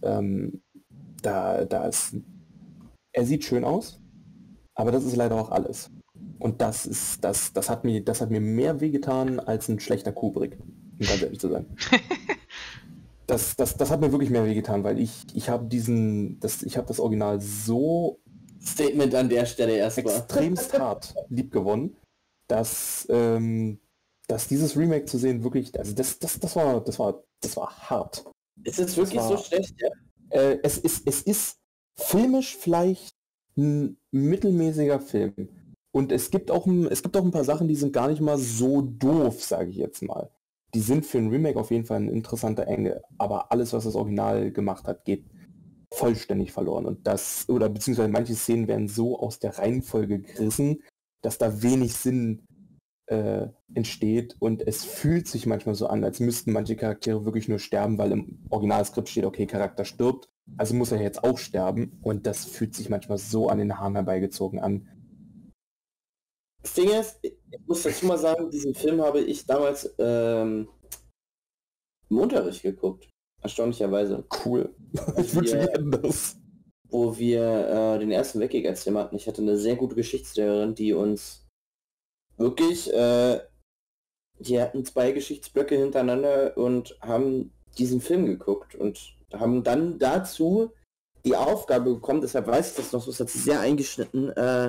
er sieht schön aus, aber das ist leider auch alles. Und das hat mir mehr wehgetan als ein schlechter Kubrick, um ganz ehrlich zu sein. Das hat mir wirklich mehr wehgetan, weil ich habe das Original so Statement an der Stelle erstmal extremst hart liebgewonnen, dass dieses Remake zu sehen wirklich, also das war hart. Ist es wirklich so schlecht? Ja? Es ist filmisch vielleicht ein mittelmäßiger Film. Und es gibt auch ein paar Sachen, die sind gar nicht mal so doof, sage ich jetzt mal. Die sind für ein Remake auf jeden Fall ein interessanter Engel. Aber alles, was das Original gemacht hat, geht vollständig verloren. Und beziehungsweise manche Szenen werden so aus der Reihenfolge gerissen, dass da wenig Sinn entsteht. Und es fühlt sich manchmal so an, als müssten manche Charaktere wirklich nur sterben, weil im Originalskript steht, okay, Charakter stirbt. Also muss er jetzt auch sterben. Und das fühlt sich manchmal so an den Haaren herbeigezogen an. Das Ding ist, ich muss dazu mal sagen, diesen Film habe ich damals im Unterricht geguckt. Erstaunlicherweise. Cool. Ich wünsche mir das. Wo wir den Ersten Weltkrieg als Thema hatten. Ich hatte eine sehr gute Geschichtslehrerin, die uns wirklich, die hatten 2 Geschichtsblöcke hintereinander und haben diesen Film geguckt und haben dann dazu die Aufgabe bekommen, deshalb weiß ich das noch so, es hat sich sehr eingeschnitten,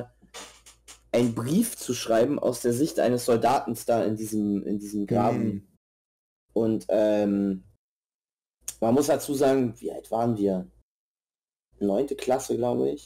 einen Brief zu schreiben aus der Sicht eines Soldaten da in diesem Graben. Und man muss dazu sagen, wie alt waren wir? 9. Klasse, glaube ich.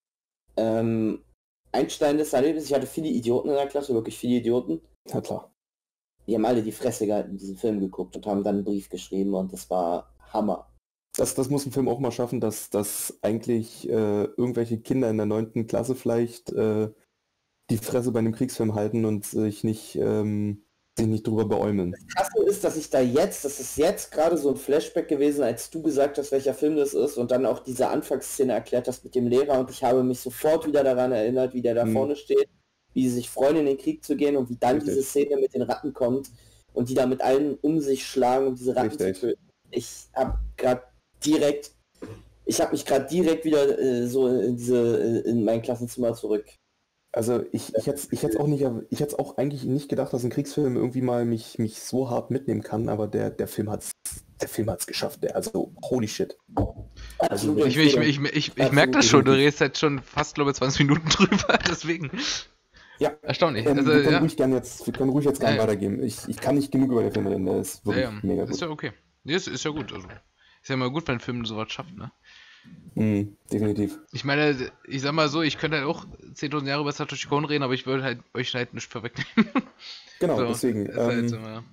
Einsteigendes Erlebnis, ich hatte viele Idioten in der Klasse, wirklich viele Idioten. Ja, klar. Die haben alle die Fresse gehalten, in diesen Film geguckt und haben dann einen Brief geschrieben und das war Hammer. Das muss ein Film auch mal schaffen, dass eigentlich irgendwelche Kinder in der 9. Klasse vielleicht die Fresse bei einem Kriegsfilm halten und sich nicht drüber beäumeln. Das Krasse ist, das ist jetzt gerade so ein Flashback gewesen, als du gesagt hast, welcher Film das ist und dann auch diese Anfangsszene erklärt hast mit dem Lehrer und ich habe mich sofort wieder daran erinnert, wie der da vorne steht, wie sie sich freuen, in den Krieg zu gehen und wie dann diese Szene mit den Ratten kommt und die da mit allen um sich schlagen und diese Ratten zu töten. Ich habe mich gerade direkt wieder so in mein Klassenzimmer zurück. Also ich hätte auch eigentlich nicht gedacht, dass ein Kriegsfilm irgendwie mal mich so hart mitnehmen kann, aber der Film hat's geschafft. Also holy shit. Also, ich merke das schon, du redest jetzt schon fast, glaube ich, 20 Minuten drüber, deswegen. Ja. Erstaunlich. Wir können ruhig jetzt gerne weitergeben. Ich kann nicht genug über den Film reden, der ist wirklich mega gut. Ist ja okay. Nee, ist ja gut. Also. Ist ja immer gut, wenn ein Film sowas schafft, ne? Definitiv. Ich meine, ich sag mal so, ich könnte halt auch 10.000 Jahre über Satoshi Kon reden, aber ich würde halt euch halt nicht vorwegnehmen. Genau, so, deswegen. Halt so, ja.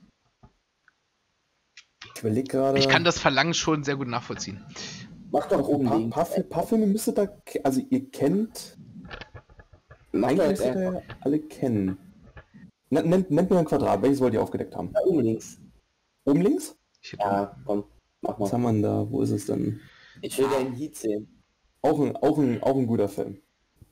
Ich überlege gerade. Ich kann das Verlangen schon sehr gut nachvollziehen. Mach doch oben ein paar Filme müsstet ihr also ihr kennt. Eigentlich müsstet ihr ja alle kennen. Nennt mir ein Quadrat, welches wollt ihr aufgedeckt haben? Ja, oben links. Oben links? Ja, komm, mach mal. Was haben wir denn da? Wo ist es denn? Ich will deinen Heat sehen. Auch ein guter Film.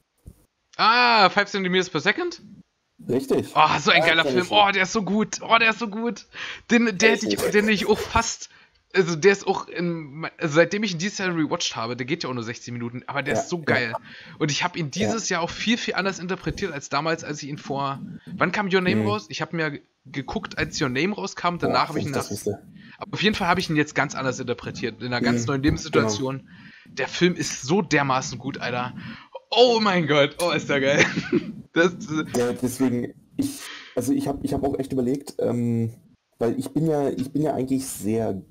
5 cm per second? Richtig. Oh, so ein geiler Film. Oh, der ist so gut. Den hätte ich auch fast Also der ist auch also seitdem ich ihn dieses Jahr rewatcht habe, der geht ja auch nur 16 Minuten, aber der ist so geil. Und ich habe ihn dieses Jahr auch viel, viel anders interpretiert als damals, als ich ihn wann kam Your Name raus? Ich habe mir geguckt, als Your Name rauskam, danach habe ich ihn aber auf jeden Fall habe ich ihn jetzt ganz anders interpretiert, in einer ganz neuen Lebenssituation. Genau. Der Film ist so dermaßen gut, Alter. Oh mein Gott, oh, ist der geil. Deswegen, ich hab auch echt überlegt, weil ich bin ja eigentlich sehr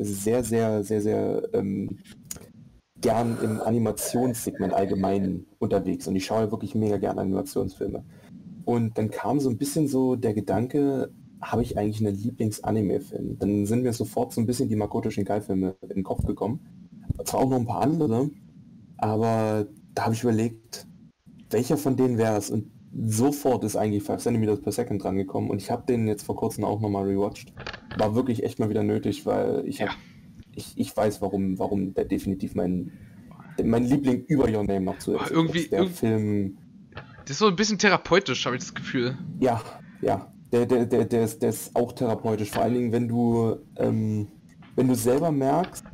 gern im Animationssegment allgemein unterwegs und ich schaue wirklich mega gerne Animationsfilme. Und dann kam so ein bisschen so der Gedanke, habe ich eigentlich einen Lieblings-Anime-Film? Dann sind mir sofort so ein bisschen die Makoto Shinkai-Filme in den Kopf gekommen. Zwar auch noch ein paar andere, aber da habe ich überlegt, welcher von denen wäre es? Und sofort ist eigentlich 5 cm per Second dran gekommen und ich habe den jetzt vor kurzem auch nochmal rewatcht. War wirklich echt mal wieder nötig, weil ich weiß, warum der definitiv mein Liebling über Your Name noch zu ist. Der Film. Das ist so ein bisschen therapeutisch, habe ich das Gefühl. Ja. Der ist auch therapeutisch, vor allen Dingen, wenn du selber merkst,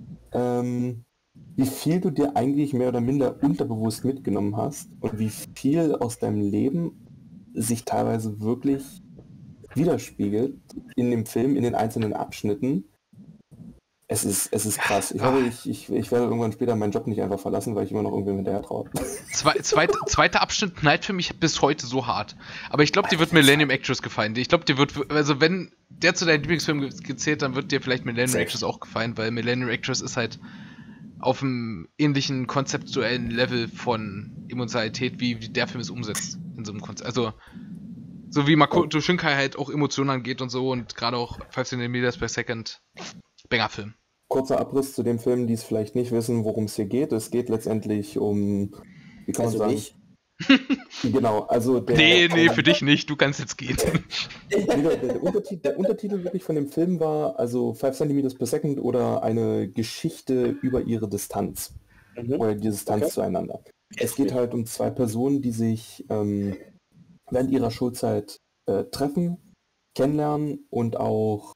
wie viel du dir eigentlich mehr oder minder unterbewusst mitgenommen hast und wie viel aus deinem Leben sich teilweise wirklich widerspiegelt in dem Film, in den einzelnen Abschnitten. Es ist krass. Ich hoffe, ich werde irgendwann später meinen Job nicht einfach verlassen, weil ich immer noch irgendwem hinterher traue. Zweiter Abschnitt knallt für mich bis heute so hart. Aber ich glaube, dir wird Millennium Actress gefallen. Ich glaube, dir wird, also wenn der zu deinem Lieblingsfilm gezählt, dann wird dir vielleicht Millennium Actress auch gefallen, weil Millennium Actress ist halt auf einem ähnlichen konzeptuellen Level von Emotionalität, wie der Film es umsetzt. In so einem Konzept. Also, so wie Makoto Shinkai halt auch Emotionen angeht und so und gerade auch 5 cm per Second. Banger-Film. Kurzer Abriss zu dem Film, die es vielleicht nicht wissen, worum es hier geht. Es geht letztendlich um, wie kann man sagen? Ich? Genau, also der... Nee, für dich nicht, du kannst jetzt gehen. Der Untertitel wirklich von dem Film war also 5 cm per Second oder eine Geschichte über ihre Distanz. Oder die Distanz zueinander. Es geht halt um zwei Personen, die sich während ihrer Schulzeit treffen, kennenlernen und auch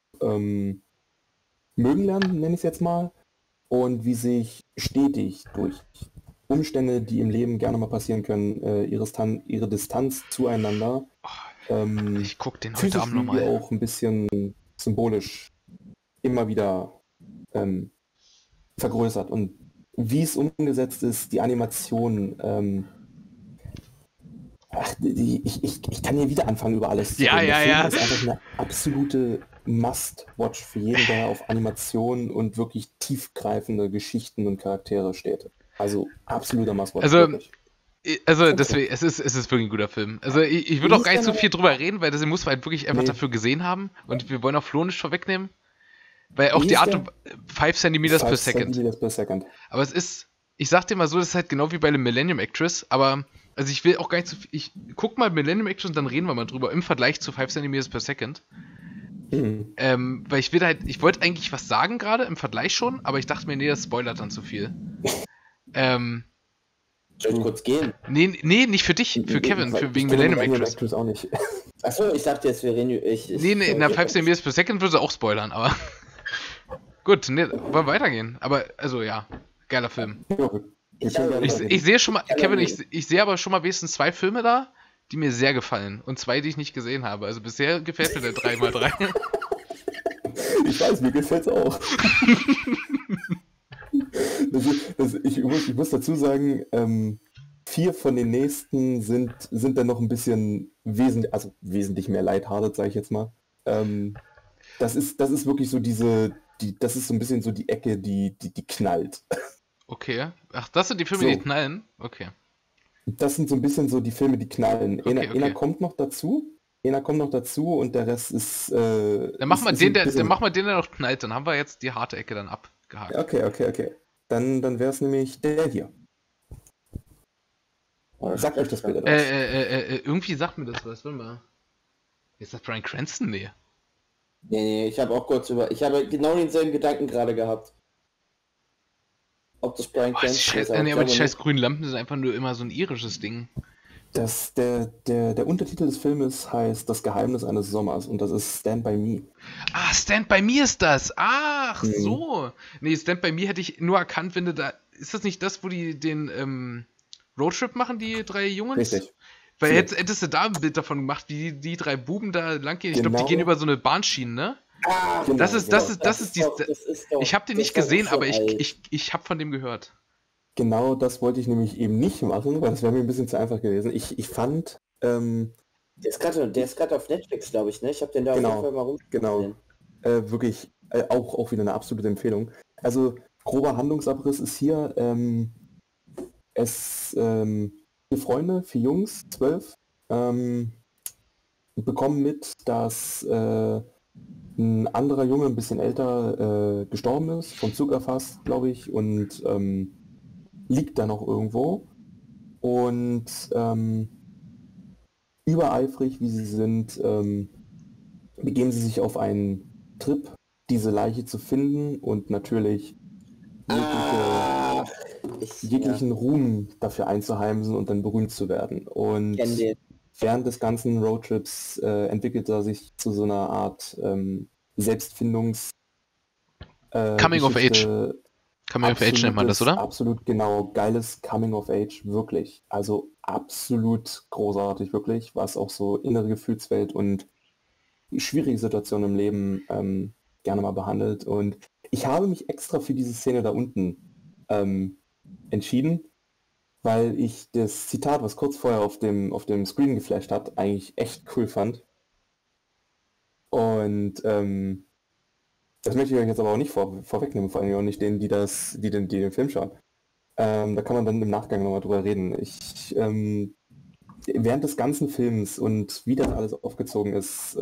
mögen lernen, nenne ich es jetzt mal, und wie sich stetig durch Umstände, die im Leben gerne mal passieren können, ihre Distanz zueinander ich guck den heute Abend nochmal. Auch ein bisschen symbolisch immer wieder vergrößert. Und wie es umgesetzt ist, die Animation, ich kann hier wieder anfangen über alles zu reden. Der Film ist einfach eine absolute Must-Watch für jeden, der auf Animationen und wirklich tiefgreifende Geschichten und Charaktere steht. Also absoluter Must-Watch. Also deswegen, es ist wirklich ein guguter Film. Also ich würde auch gar nicht so viel drüber reden, weil das muss man halt wirklich einfach dafür gesehen haben. Und wir wollen auch Flo nicht vorwegnehmen. Weil auch die Art 5 cm per Second. Aber es ist, ich sag dir mal so, das ist halt genau wie bei der Millennium Actress, aber also ich will auch gar nicht so viel, ich guck mal Millennium Actress und dann reden wir mal drüber, im Vergleich zu 5 cm per Second. Weil ich wollte eigentlich was sagen gerade, im Vergleich schon, aber ich dachte mir, nee, das spoilert dann zu viel. Soll ich kurz gehen? Nee, nicht für dich, für Kevin, wegen Millennium Actress. Auch nicht. Achso, ich dachte jetzt, wir reden... Nee, in der 5 cm per Second würde sie auch spoilern, aber... Gut, nee, wollen wir weitergehen. Aber, also ja, geiler Film. Ich sehe schon mal, Kevin, ich sehe aber schon mal wenigstens 2 Filme da, die mir sehr gefallen. Und 2, die ich nicht gesehen habe. Also bisher gefällt mir der 3x3. Ich weiß, mir gefällt's auch. Ich muss dazu sagen, 4 von den nächsten sind dann noch ein bisschen wesentlich mehr lighthearted, sage ich jetzt mal. Das ist wirklich so das ist so ein bisschen so die Ecke, die knallt. Okay. Ach, das sind die Filme, die knallen? Okay. Das sind so ein bisschen so die Filme, die knallen. Okay. Einer kommt noch dazu und der Rest ist... Dann machen wir den, der noch knallt. Dann haben wir jetzt die harte Ecke dann abgehakt. Okay. Dann wäre es nämlich der hier. Sagt euch das bitte. Irgendwie sagt mir das was. Warte mal. Ist das Bryan Cranston? Nee. Nee, ich habe auch kurz ich habe genau denselben Gedanken gerade gehabt. Ob das Bryan Cranston ist. Aber die scheiß grünen Lampen sind einfach nur immer so ein irisches Ding. Der Untertitel des Filmes heißt Das Geheimnis eines Sommers und das ist Stand By Me. Ah, Stand By Me ist das. Ach, Mhm. so. Nee, Stand By Me hätte ich nur erkannt, wenn du da... Ist das nicht das, wo die den Roadtrip machen, die drei Jungs? Richtig. Weil Vier. hättest du da ein Bild davon gemacht, wie die drei Buben da lang gehen. Ich glaube, die Genau. gehen über so eine Bahnschiene, ne? Ah, Genau, Das ist die... doch, Ich habe den das nicht ist doch gesehen, schon aber alt. ich habe von dem gehört. Genau das wollte ich nämlich eben nicht machen, weil das wäre mir ein bisschen zu einfach gewesen. Ich fand, Der ist gerade auf Netflix, glaube ich, ne? Ich habe den da Genau, auf jeden Fall mal genau. Wirklich auch wieder eine absolute Empfehlung. Also grober Handlungsabriss ist hier, vier Freunde, vier Jungs, 12, bekommen mit, dass ein anderer Junge, ein bisschen älter, gestorben ist, vom Zug erfasst, glaube ich, und liegt da noch irgendwo. Und übereifrig, wie sie sind, begeben sie sich auf einen Trip, diese Leiche zu finden und natürlich jeglichen Ruhm dafür einzuheimsen und dann berühmt zu werden. Und kenn den. während des ganzen Roadtrips entwickelt er sich zu so einer Art Selbstfindungs Coming of Age. Geschichte. Coming of Age nennt man das, oder? Absolut genau, geiles Coming of Age, wirklich. Also absolut großartig, wirklich, was auch so innere Gefühlswelt und schwierige Situationen im Leben gerne mal behandelt. Und ich habe mich extra für diese Szene da unten entschieden, weil ich das Zitat, was kurz vorher auf dem Screen geflasht hat, eigentlich echt cool fand. Und das möchte ich euch jetzt aber auch nicht vorwegnehmen, vor allem auch nicht denen, die den Film schauen. Da kann man dann im Nachgang nochmal drüber reden. Während des ganzen Films und wie das alles aufgezogen ist,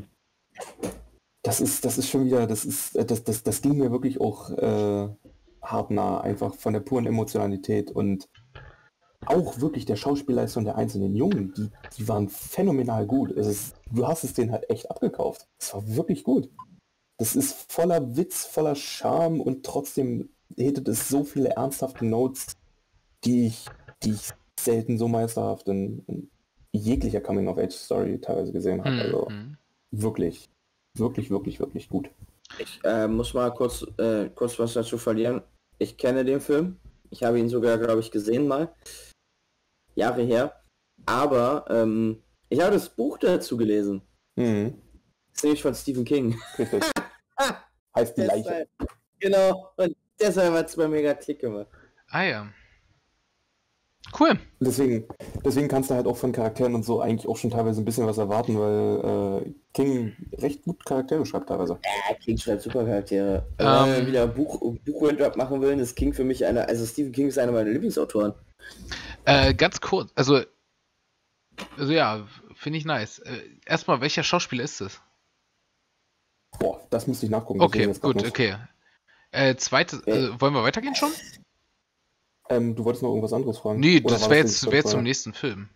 das ist schon wieder, das ging mir wirklich auch hart nah, einfach von der puren Emotionalität und auch wirklich der Schauspielleistung der einzelnen Jungen, die waren phänomenal gut. Du hast es denen halt echt abgekauft. Es war wirklich gut. Das ist voller Witz, voller Charme und trotzdem hittet es so viele ernsthafte Notes, die ich selten so meisterhaft in jeglicher Coming-of-Age-Story teilweise gesehen habe. Also wirklich, wirklich, wirklich, wirklich gut. Ich muss mal kurz was dazu verlieren. Ich kenne den Film. Ich habe ihn sogar, glaube ich, gesehen mal. Jahre her. Aber ich habe das Buch dazu gelesen. Mhm. Das ist nämlich von Stephen King. Richtig. Heißt die Leiche. Genau. Und deshalb hat es bei mega Klick gemacht. Ah ja. Cool. Deswegen kannst du halt auch von Charakteren und so eigentlich auch schon teilweise ein bisschen was erwarten, weil King recht gut Charaktere schreibt teilweise. Ja, King schreibt super Charaktere. Wenn wir wieder Buch-Rent-Up machen wollen, ist King für mich Stephen King ist einer meiner Lieblingsautoren. Ganz kurz, also ja, finde ich nice. Erstmal, welcher Schauspieler ist es? Boah, das müsste ich nachgucken. Okay, gut, okay. Zweites, wollen wir weitergehen schon? Du wolltest noch irgendwas anderes fragen? Nee, Oder das war wäre das jetzt zum nächsten Film.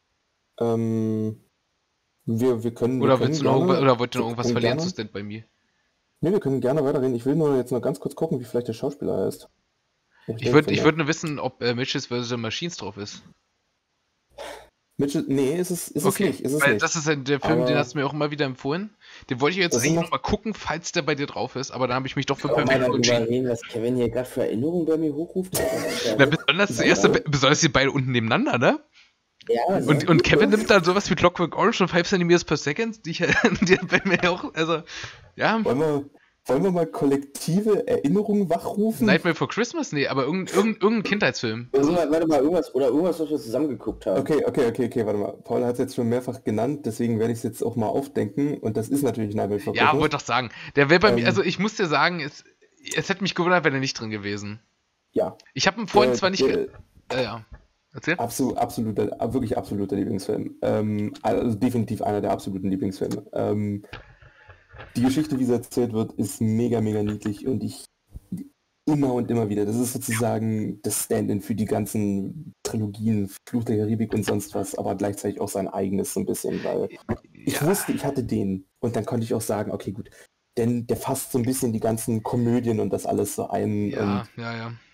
Wir können Oder können willst du noch gerne- oder wollt ihr noch irgendwas können verlieren gerne- zu Stand By Me? Nee, wir können gerne weiterreden. Ich will nur jetzt noch ganz kurz gucken, wie vielleicht der Schauspieler heißt. Ich würd nur wissen, ob Mitchells vs. Machines drauf ist. Mitchell, nee, ist es Okay, nicht. Ist es weil nicht. das ist der Film, Aber- den hast du mir auch immer wieder empfohlen. Den wollte ich jetzt Das sind eigentlich noch- noch mal gucken, falls der bei dir drauf ist, aber da habe ich mich doch für Kann man Perfect darüber entschieden. reden, was Kevin hier gerade für Erinnerungen bei mir hochruft? Na, besonders die beide unten nebeneinander, ne? Ja, Und Kevin nimmt dann sowas wie Clockwork Orange und 5 cm per Second, die bei mir auch, also, ja. Wollen wir mal kollektive Erinnerungen wachrufen? Nightmare for Christmas? Nee, aber irgendein Kindheitsfilm. Warte mal, irgendwas, was wir zusammen geguckt haben. Okay, warte mal. Paul hat es jetzt schon mehrfach genannt, deswegen werde ich es jetzt auch mal aufdenken und das ist natürlich Nightmare for Ja, Christmas. wollte doch sagen. Der wäre bei mir, also ich muss dir sagen, es hätte mich gewundert, wenn er nicht drin gewesen. Ja. Ich habe ihn vorhin zwar nicht... ja. Erzähl. Wirklich absoluter Lieblingsfilm. Also definitiv einer der absoluten Lieblingsfilme. Die Geschichte, wie sie erzählt wird, ist mega, mega niedlich und ich immer und immer wieder, das ist sozusagen das Stand-in für die ganzen Trilogien, Fluch der Karibik und sonst was, aber gleichzeitig auch sein eigenes so ein bisschen, weil ich wusste, ich hatte den und dann konnte ich auch sagen, okay gut, denn der fasst so ein bisschen die ganzen Komödien und das alles so ein und Ja.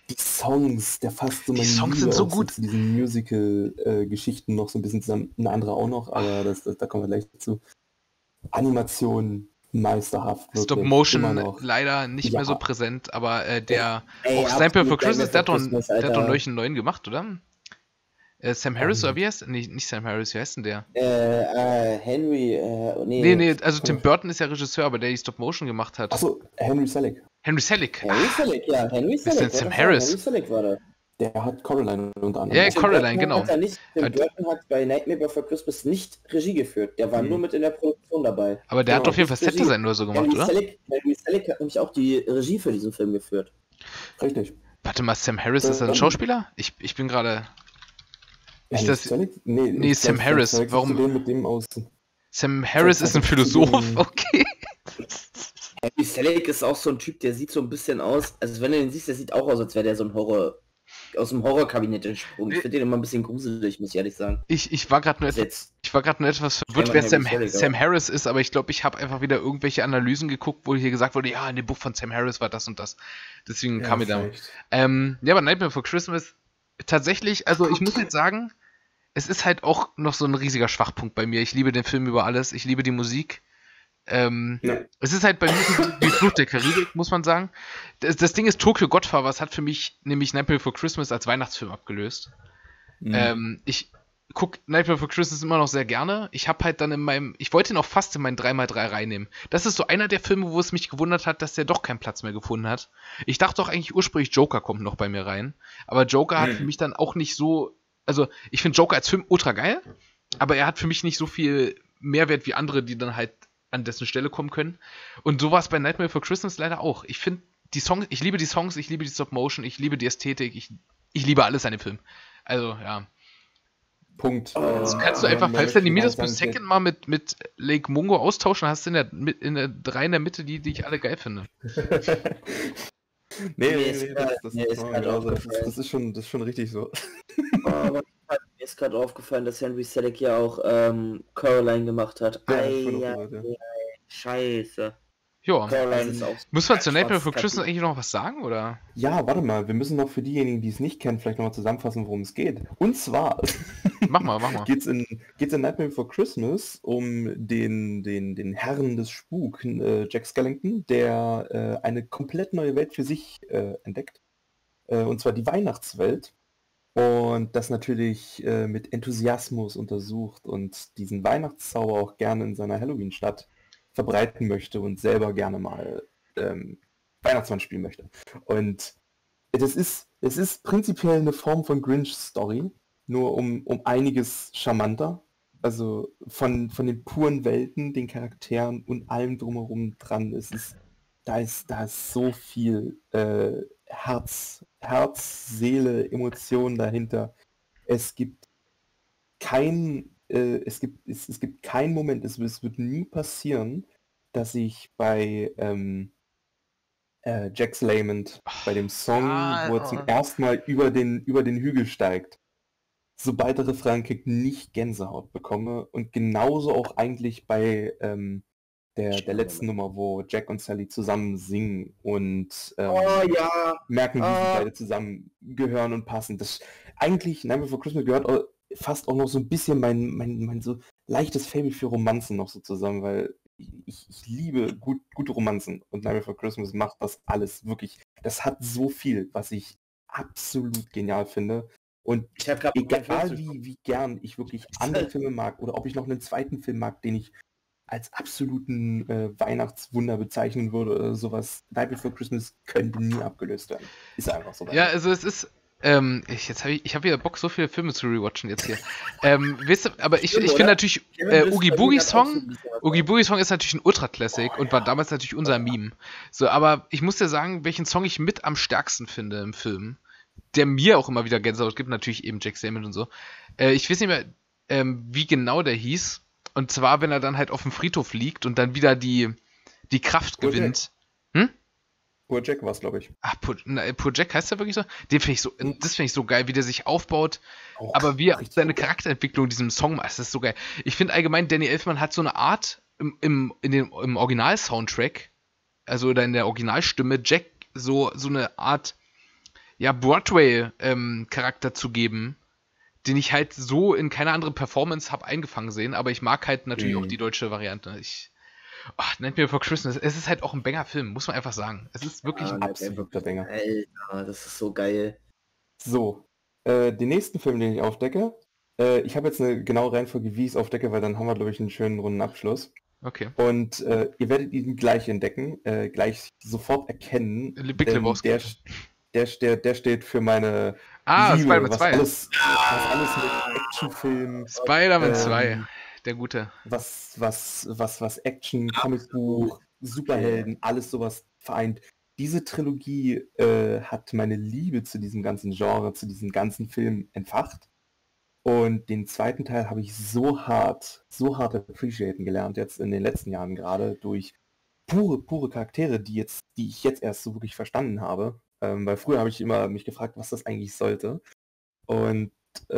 die Songs, der fasst so Die meine Songs Liebe sind so auf gut. zu diesen Musical-Geschichten noch so ein bisschen zusammen. Eine andere auch noch, aber da kommen wir gleich dazu. Animation meisterhaft, Stop wirklich. Motion Immer noch. leider nicht Ja. mehr so präsent, aber der Ey, auch Sniper for absolut Christmas, der hat doch Christmas, der hat doch Alter. neulich einen neuen gemacht, oder? Sam Harris, oder wie heißt? Nee, nicht Sam Harris, wie heißt denn der? Henry, Nee, also Tim Burton ist ja Regisseur, aber der die Stop Motion gemacht hat. Achso, Henry Selick. Henry Selick. Henry Selick, ja, Henry Wer ist denn Selick. Sam wollte ich Harris? sagen, Henry Selick war da. Der hat Coraline unter anderem. Ja, auch. Coraline, Tim Burton genau. Hat er nicht, Tim Hat- Burton hat bei Nightmare Before Christmas nicht Regie geführt. Der war nur mit in der Produktion dabei. Aber der hat Genau, auf jeden Fall nicht Regie. Set-Design nur so gemacht, Henry oder? Selick hat nämlich auch die Regie für diesen Film geführt. Richtig. Warte mal, Sam Harris ist ein Schauspieler? Ich bin gerade... Nicht, Henry dass- Selick? Nee, ich Sam glaub, Harris. verwechselst Warum- du den mit dem aus? Sam Harris ist ein Philosoph? Okay. Henry Selick ist auch so ein Typ, der sieht so ein bisschen aus, also wenn du den siehst, der sieht auch aus, als wäre der so ein aus dem Horrorkabinett entsprungen. Ich finde den immer ein bisschen gruselig, muss ich ehrlich sagen. Ich war gerade nur, Also jetzt, nur etwas verwirrt, Ja, wer man, Sam, Henry Selick, Sam Harris ist, aber ich glaube, ich habe einfach wieder irgendwelche Analysen geguckt, wo hier gesagt wurde, ja, in dem Buch von Sam Harris war das und das. Deswegen kam mir da. vielleicht. Ja, aber Nightmare Before Christmas, tatsächlich, also ich muss jetzt sagen, es ist halt auch noch so ein riesiger Schwachpunkt bei mir. Ich liebe den Film über alles, ich liebe die Musik. Ja. Es ist halt bei mir wie Fluch der Karibik, muss man sagen. Das Ding ist, Tokyo Godfathers hat für mich nämlich Nightmare Before Christmas als Weihnachtsfilm abgelöst. Ich gucke Nightmare Before Christmas immer noch sehr gerne. Ich habe halt dann ich wollte ihn auch fast in meinen 3x3 reinnehmen. Das ist so einer der Filme, wo es mich gewundert hat, dass der doch keinen Platz mehr gefunden hat. Ich dachte doch eigentlich ursprünglich, Joker kommt noch bei mir rein. Aber Joker hat für mich dann auch nicht so, also ich finde Joker als Film ultra geil, aber er hat für mich nicht so viel Mehrwert wie andere, die dann halt an dessen Stelle kommen können. Und so war es bei Nightmare Before Christmas leider auch. Ich finde die Songs, ich liebe die Songs, ich liebe die Stop Motion, ich liebe die Ästhetik, ich liebe alles an dem Film. Also, ja. Punkt. Das kannst du einfach, falls deine Meters per Second mal mit Lake Mungo austauschen, hast du in der 3 in der Mitte, die ich alle geil finde. Das ist schon richtig so. mir ist gerade aufgefallen, dass Henry Selick ja auch Coraline gemacht hat. Ja, Ei, schon ei, gehört, ja. ei, Scheiße. Ja. Coraline ist auch Muss man zu Nightmare Before schwarzes Christmas eigentlich noch was sagen, oder? Ja, warte mal, wir müssen noch für diejenigen, die es nicht kennen, vielleicht nochmal zusammenfassen, worum es geht. Und zwar Mach mal. geht's in Nightmare Before Christmas um den Herrn des Spuk, Jack Skellington, der eine komplett neue Welt für sich entdeckt. Und zwar die Weihnachtswelt. Und das natürlich mit Enthusiasmus untersucht und diesen Weihnachtszauber auch gerne in seiner Halloween-Stadt verbreiten möchte und selber gerne mal Weihnachtsmann spielen möchte. Und es ist prinzipiell eine Form von Grinch-Story, nur um einiges charmanter. Also von den puren Welten, den Charakteren und allem drumherum dran. Da ist so viel Herz, Seele, Emotionen dahinter. Es gibt keinen Moment, es wird nie passieren, dass ich bei Jack Lament, bei dem Song, wo er zum ersten Mal über den Hügel steigt, sobald der Refrain kickt, nicht Gänsehaut bekomme. Und genauso auch eigentlich bei der letzten Nummer, wo Jack und Sally zusammen singen und merken, wie sie beide zusammen gehören und passen. Eigentlich, Nightmare Before Christmas gehört fast auch noch so ein bisschen mein so leichtes Faible für Romanzen noch so zusammen, weil ich liebe gute Romanzen und Nightmare Before Christmas macht das alles wirklich. Das hat so viel, was ich absolut genial finde. Und Ich hab grad egal wie gern ich wirklich andere Filme mag oder ob ich noch einen zweiten Film mag, den ich als absoluten Weihnachtswunder bezeichnen würde oder sowas, Night Before Christmas könnte nie abgelöst werden. Ist einfach so. Ja, also es ist, ich habe wieder Bock, so viele Filme zu rewatchen jetzt hier. Wisst ihr, aber ich finde natürlich, Oogie Boogie Song ist natürlich ein Ultra-Classic und war damals natürlich unser Meme. So, aber ich muss dir sagen, welchen Song ich mit am stärksten finde im Film, der mir auch immer wieder Gänsehaut gibt, natürlich eben Jack Lemmon und so. Ich weiß nicht mehr, wie genau der hieß. Und zwar, wenn er dann halt auf dem Friedhof liegt und dann wieder die Kraft gewinnt. Poor Jack war es, glaube ich. Ach, Poor Jack heißt der wirklich so? Das finde ich so geil, wie der sich aufbaut. Auch Aber wie richtig seine gut. Charakterentwicklung in diesem Song macht, das ist so geil. Ich finde allgemein, Danny Elfman hat so eine Art im Original-Soundtrack, also oder in der Originalstimme, Jack so eine Art ja, Broadway-Charakter zu geben, den ich halt so in keiner anderen Performance habe eingefangen sehen, aber ich mag halt natürlich auch die deutsche Variante. Nightmare Before Christmas, es ist halt auch ein Banger-Film, muss man einfach sagen. Es ist wirklich ein absoluter Banger. Alter, das ist so geil. So, den nächsten Film, den ich aufdecke, ich habe jetzt eine genaue Reihenfolge, wie ich es aufdecke, weil dann haben wir, glaube ich, einen schönen runden Abschluss. Okay. Und ihr werdet ihn gleich entdecken, gleich sofort erkennen. Big denn Lebowski. der steht für meine Liebe, Spider-Man was 2. Was alles mit Actionfilm, Spider-Man 2, der gute. was Action, Comicbuch, Superhelden, alles sowas vereint. Diese Trilogie hat meine Liebe zu diesem ganzen Genre, zu diesem ganzen Film entfacht. Und den zweiten Teil habe ich so hart appreciaten gelernt, jetzt in den letzten Jahren gerade, durch pure Charaktere, die ich jetzt erst so wirklich verstanden habe. Weil früher habe ich immer mich gefragt, was das eigentlich sollte. Und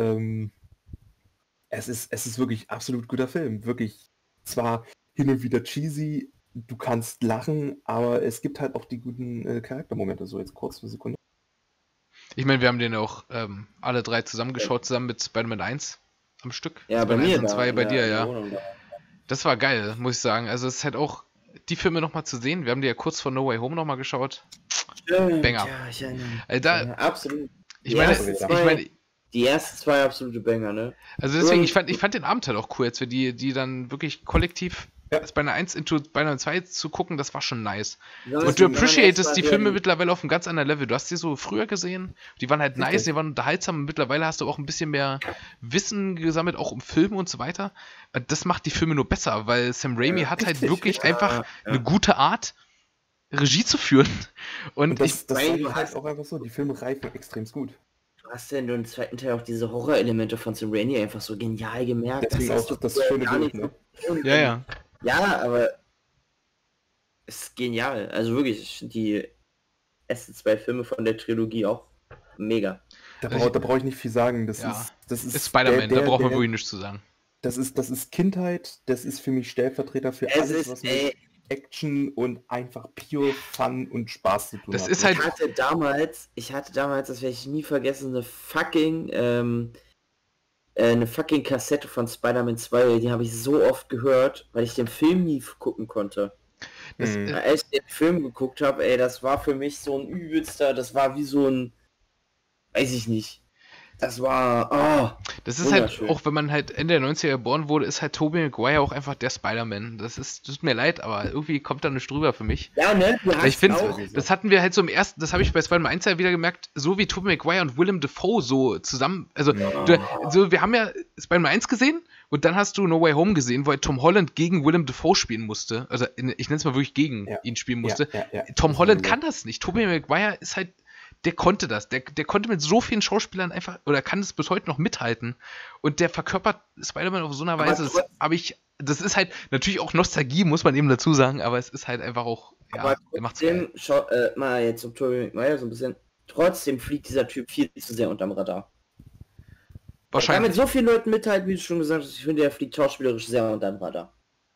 es ist wirklich absolut guter Film. Wirklich zwar hin und wieder cheesy, du kannst lachen, aber es gibt halt auch die guten Charaktermomente. So jetzt kurz eine Sekunde. Ich meine, wir haben den auch alle 3 zusammengeschaut, zusammen mit Spider-Man 1 am Stück. Ja, bei Spider-Man mir 1 und 2 bei dir, ja. Wohnung da. Das war geil, muss ich sagen. Also es ist halt auch, die Filme nochmal zu sehen. Wir haben die ja kurz vor No Way Home nochmal geschaut. Stimmt, Banger. ja, ich erinnere. Da, Absolut. ich meine, Die ersten zwei absolute Banger, ne? also deswegen, ich fand den Abend halt auch cool, als wir die dann wirklich kollektiv Spider-Man 1 into Spider-Man 2 zu gucken, das war schon nice. Und du appreciatest die Filme mittlerweile auf einem ganz anderen Level. Du hast die so früher gesehen, die waren halt nice, die waren unterhaltsam und mittlerweile hast du auch ein bisschen mehr Wissen gesammelt, auch um Filme und so weiter. Das macht die Filme nur besser, weil Sam Raimi hat halt wirklich einfach eine gute Art, Regie zu führen. Und das heißt auch einfach so, die Filme reifen extrem gut. Du hast ja in dem zweiten Teil auch diese Horrorelemente von Sam Raimi einfach so genial gemerkt. Deswegen auch das schöne Bild, ne? Ja. Ja, aber es ist genial. Also wirklich, ich finde die ersten 2 Filme von der Trilogie auch mega. Da brauche ich nicht viel sagen. Das ist Spider-Man, da braucht man wirklich nichts zu sagen. Das ist Kindheit, das ist für mich Stellvertreter für alles, was mit Action und einfach pure Fun und Spaß zu tun hat. Ist halt ich hatte damals, das werde ich nie vergessen, eine fucking Kassette von Spider-Man 2, die habe ich so oft gehört, weil ich den Film nie gucken konnte. Als ich den Film geguckt habe, das war für mich so ein übelster, das war wie so ein, weiß ich nicht. Das war, das ist halt, auch wenn man halt Ende der 90er geboren wurde, ist halt Tobey Maguire auch einfach der Spider-Man. Das tut mir leid, aber irgendwie kommt da nicht drüber für mich. Ja, ne? Ich finde, das hatten wir halt so im ersten, das habe ich bei Spider-Man 1 ja wieder gemerkt, so wie Tobey Maguire und Willem Dafoe so zusammen, also wir haben ja Spider-Man 1 gesehen und dann hast du No Way Home gesehen, wo halt Tom Holland gegen Willem Dafoe spielen musste. Also ich nenne es mal wirklich gegen ihn spielen musste. Tom Holland kann das nicht. Tobey Maguire ist halt, der konnte das. Der konnte mit so vielen Schauspielern einfach, oder kann es bis heute noch mithalten. Und der verkörpert Spider-Man auf so einer Weise, das ist halt natürlich auch Nostalgie, muss man eben dazu sagen, aber es ist halt einfach auch, der macht's geil. Mal jetzt um Tobey Maguire so ein bisschen, trotzdem fliegt dieser Typ viel zu sehr unterm Radar. Wahrscheinlich. Er kann mit so vielen Leuten mithalten, wie du schon gesagt hast, ich finde, er fliegt schauspielerisch sehr unterm Radar.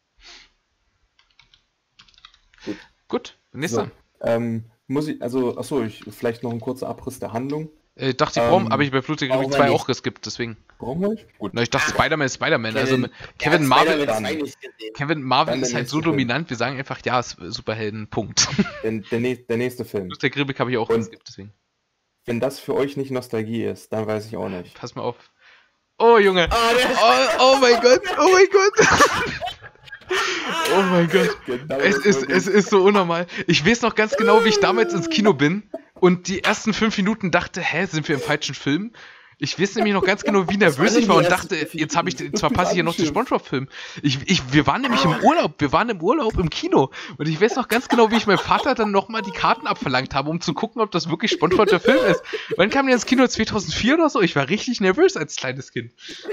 Gut, nächster. So, vielleicht noch ein kurzer Abriss der Handlung. Dachte ich, warum? Aber ich bei Blutige Republik 2 auch geskippt, deswegen. Warum nicht? Gut. Na, ich dachte, Spider-Man ist Spider-Man. Also Kevin Marvel ist halt so dominant, wir sagen einfach, ja, ist Superhelden, Punkt. Der nächste Film. Blutige Republik habe ich auch geskippt, deswegen. Wenn das für euch nicht Nostalgie ist, dann weiß ich auch nicht. Pass mal auf. Oh, Junge. Oh mein Gott. Oh mein Gott. Oh mein Gott. Genau, es ist so unnormal. Ich weiß noch ganz genau, wie ich damals ins Kino bin und die ersten 5 Minuten dachte, sind wir im falschen Film? Ich weiß nämlich noch ganz genau, wie nervös ich war und dachte, jetzt verpasse ich hier noch den SpongeBob-Film. Wir waren nämlich im Urlaub im Kino und ich weiß noch ganz genau, wie ich meinem Vater dann nochmal die Karten abverlangt habe, um zu gucken, ob das wirklich SpongeBob der Film ist. Wann kam der ins Kino? 2004 oder so? Ich war richtig nervös als kleines Kind.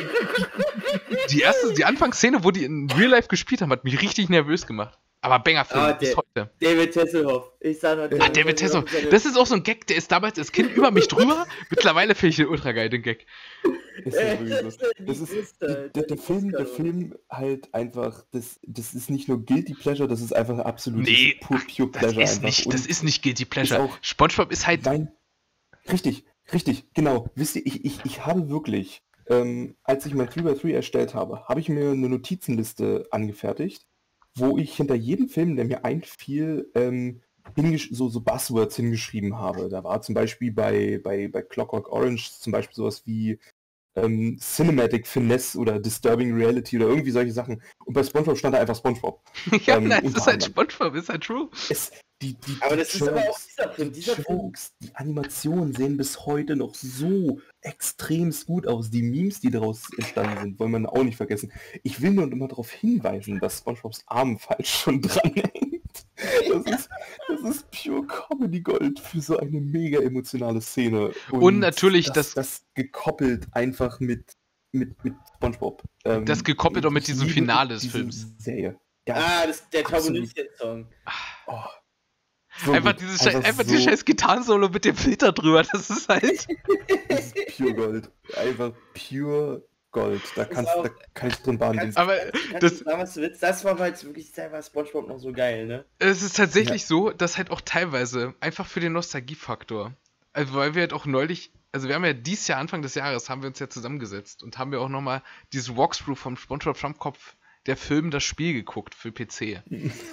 Die Anfangsszene, wo die in Real Life gespielt haben, hat mich richtig nervös gemacht. Aber Banger-Film bis heute. David Hasselhoff. Ich sag nur, David Hasselhoff. Das ist auch so ein Gag, der ist damals als Kind über mich drüber. Mittlerweile finde ich den ultra geil, den Gag. Der Film halt einfach, das ist nicht nur Guilty Pleasure, das ist einfach absolut pure Pleasure. Das ist nicht Guilty Pleasure. SpongeBob ist halt... Richtig, genau. Wisst ihr, ich habe wirklich, als ich mein 3x3 erstellt habe, habe ich mir eine Notizenliste angefertigt, wo ich hinter jedem Film, der mir einfiel, so Buzzwords hingeschrieben habe. Da war zum Beispiel bei Clockwork Orange zum Beispiel sowas wie Cinematic Finesse oder Disturbing Reality oder irgendwie solche Sachen. Und bei SpongeBob stand da einfach SpongeBob. Ja, nein, es unter ist halt anderem. SpongeBob, ist halt true. Aber das ist aber auch Jokes, dieser Film. Dieser Film. Jokes, die Animationen sehen bis heute noch so extremst gut aus. Die Memes, die daraus entstanden sind, wollen wir auch nicht vergessen. Ich will nur immer darauf hinweisen, dass SpongeBobs Arm falsch schon dran hängt. Das ist pure Comedy Gold für so eine mega emotionale Szene. Und natürlich das gekoppelt einfach mit SpongeBob. Das gekoppelt auch mit ich diesem liebe Finale des diese Films. Serie. Ja, Das ist der absolut. Taubonüschen-Song. Oh, so Einfach gut. dieses scheiß Gitarrensolo mit dem Filter drüber, das ist halt... Das ist pure Gold. Einfach pure Gold. Da kann ich drin baden. Aber Kannst du sagen, was du willst? Das war halt wirklich selber SpongeBob noch so geil, ne? es ist tatsächlich so, dass halt auch teilweise einfach für den Nostalgiefaktor, also weil wir halt auch neulich, also wir haben ja dieses Jahr, Anfang des Jahres, haben wir uns ja zusammengesetzt und haben wir auch nochmal dieses Walkthrough vom SpongeBob Schwammkopf, der Film, das Spiel geguckt für PC.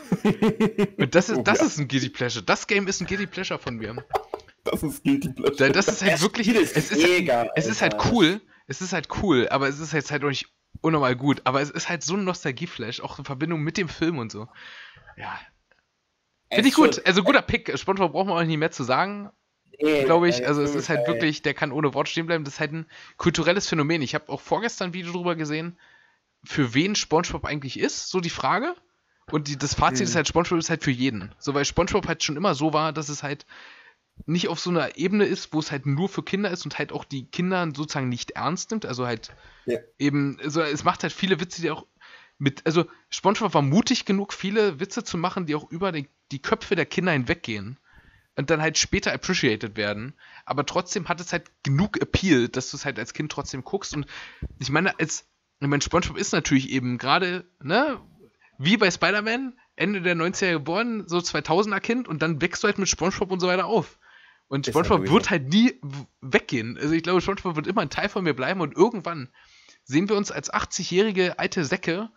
Und das ist ein Guilty Pleasure. Das Game ist ein Guilty Pleasure von mir. Das ist Guilty Pleasure. Das ist halt wirklich, es ist halt cool, aber es ist jetzt halt auch nicht unnormal gut, aber es ist halt so ein Nostalgieflash, auch in Verbindung mit dem Film und so. Ja. Finde ich gut, also guter Pick. SpongeBob braucht man auch nicht mehr zu sagen, glaube ich. Also es ist halt wirklich, der kann ohne Wort stehen bleiben. Das ist halt ein kulturelles Phänomen. Ich habe auch vorgestern ein Video drüber gesehen, für wen SpongeBob eigentlich ist, so die Frage. Und das Fazit ist halt, SpongeBob ist halt für jeden. So, weil SpongeBob halt schon immer so war, dass es halt nicht auf so einer Ebene ist, wo es halt nur für Kinder ist und halt auch die Kinder sozusagen nicht ernst nimmt. Also halt eben, also es macht halt viele Witze, die auch also SpongeBob war mutig genug, viele Witze zu machen, die auch über die Köpfe der Kinder hinweggehen und dann halt später appreciated werden. Aber trotzdem hat es halt genug Appeal, dass du es halt als Kind trotzdem guckst. Und ich meine, SpongeBob ist natürlich eben gerade, ne, wie bei Spider-Man, Ende der 90er geboren, so 2000er Kind und dann wächst du halt mit SpongeBob und so weiter auf. Und SpongeBob wird halt nie weggehen. Also ich glaube, SpongeBob wird immer ein Teil von mir bleiben und irgendwann sehen wir uns als 80-jährige alte Säcke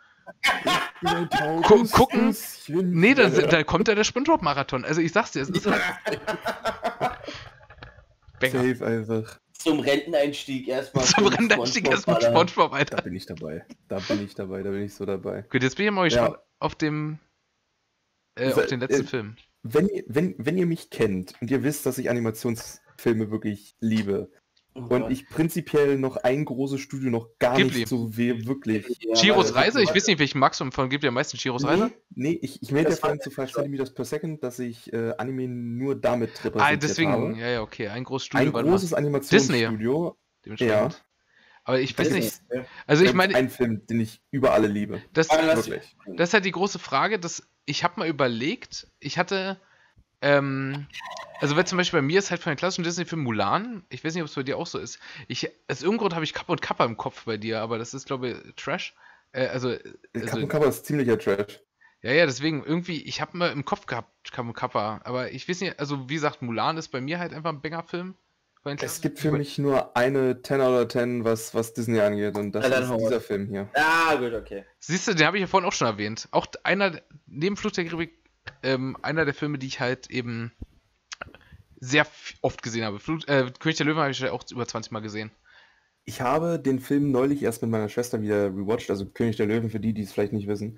gucken. Nee, da kommt ja der SpongeBob-Marathon. Also ich sag's dir, es ist halt... Safe einfach. Zum Renteneinstieg erstmal. SpongeBob, Alter. Da bin ich dabei. Da bin ich so dabei. Gut, jetzt bin ich mal gespannt auf den letzten Film. Wenn ihr mich kennt und ihr wisst, dass ich Animationsfilme wirklich liebe und ich prinzipiell noch ein großes Studio noch gar Ghibli. nicht so wirklich... Chihiros Reise? Ich weiß nicht, welchen magst du von Ghibli am meisten? Chihiros Reise? Nee, ich melde ja vorhin zu 5 cm per second, dass ich Anime nur damit repräsentiert deswegen, habe. ja, okay. Ein großes Studio. Ein großes Animationsstudio. Ja. Aber ich weiß nicht. Also ich meine... Ein Film, den ich über alle liebe. Das ist halt die große Frage, dass ich habe mal überlegt, ich hatte... also weil zum Beispiel bei mir ist halt von den klassischen Disney-Filmen Mulan, ich weiß nicht, ob es bei dir auch so ist. Aus irgendeinem Grund habe ich Kappa und Kappa im Kopf bei dir, aber das ist, glaube ich, Trash. Kappa und Kappa ist ziemlicher Trash. Ja, deswegen irgendwie, ich habe mal im Kopf gehabt, Kappa und Kappa, aber ich weiß nicht, also wie gesagt, Mulan ist bei mir halt einfach ein Banger-Film. Es gibt für mich nur eine 10 out of 10, was Disney angeht, und das ist dieser Film hier. Ah, gut, okay. Siehst du, den habe ich ja vorhin auch schon erwähnt. Auch neben Fluch der Karibik, einer der Filme, die ich halt eben sehr oft gesehen habe. König der Löwen habe ich ja auch über 20 Mal gesehen. Ich habe den Film neulich erst mit meiner Schwester wieder rewatcht, also König der Löwen, für die es vielleicht nicht wissen.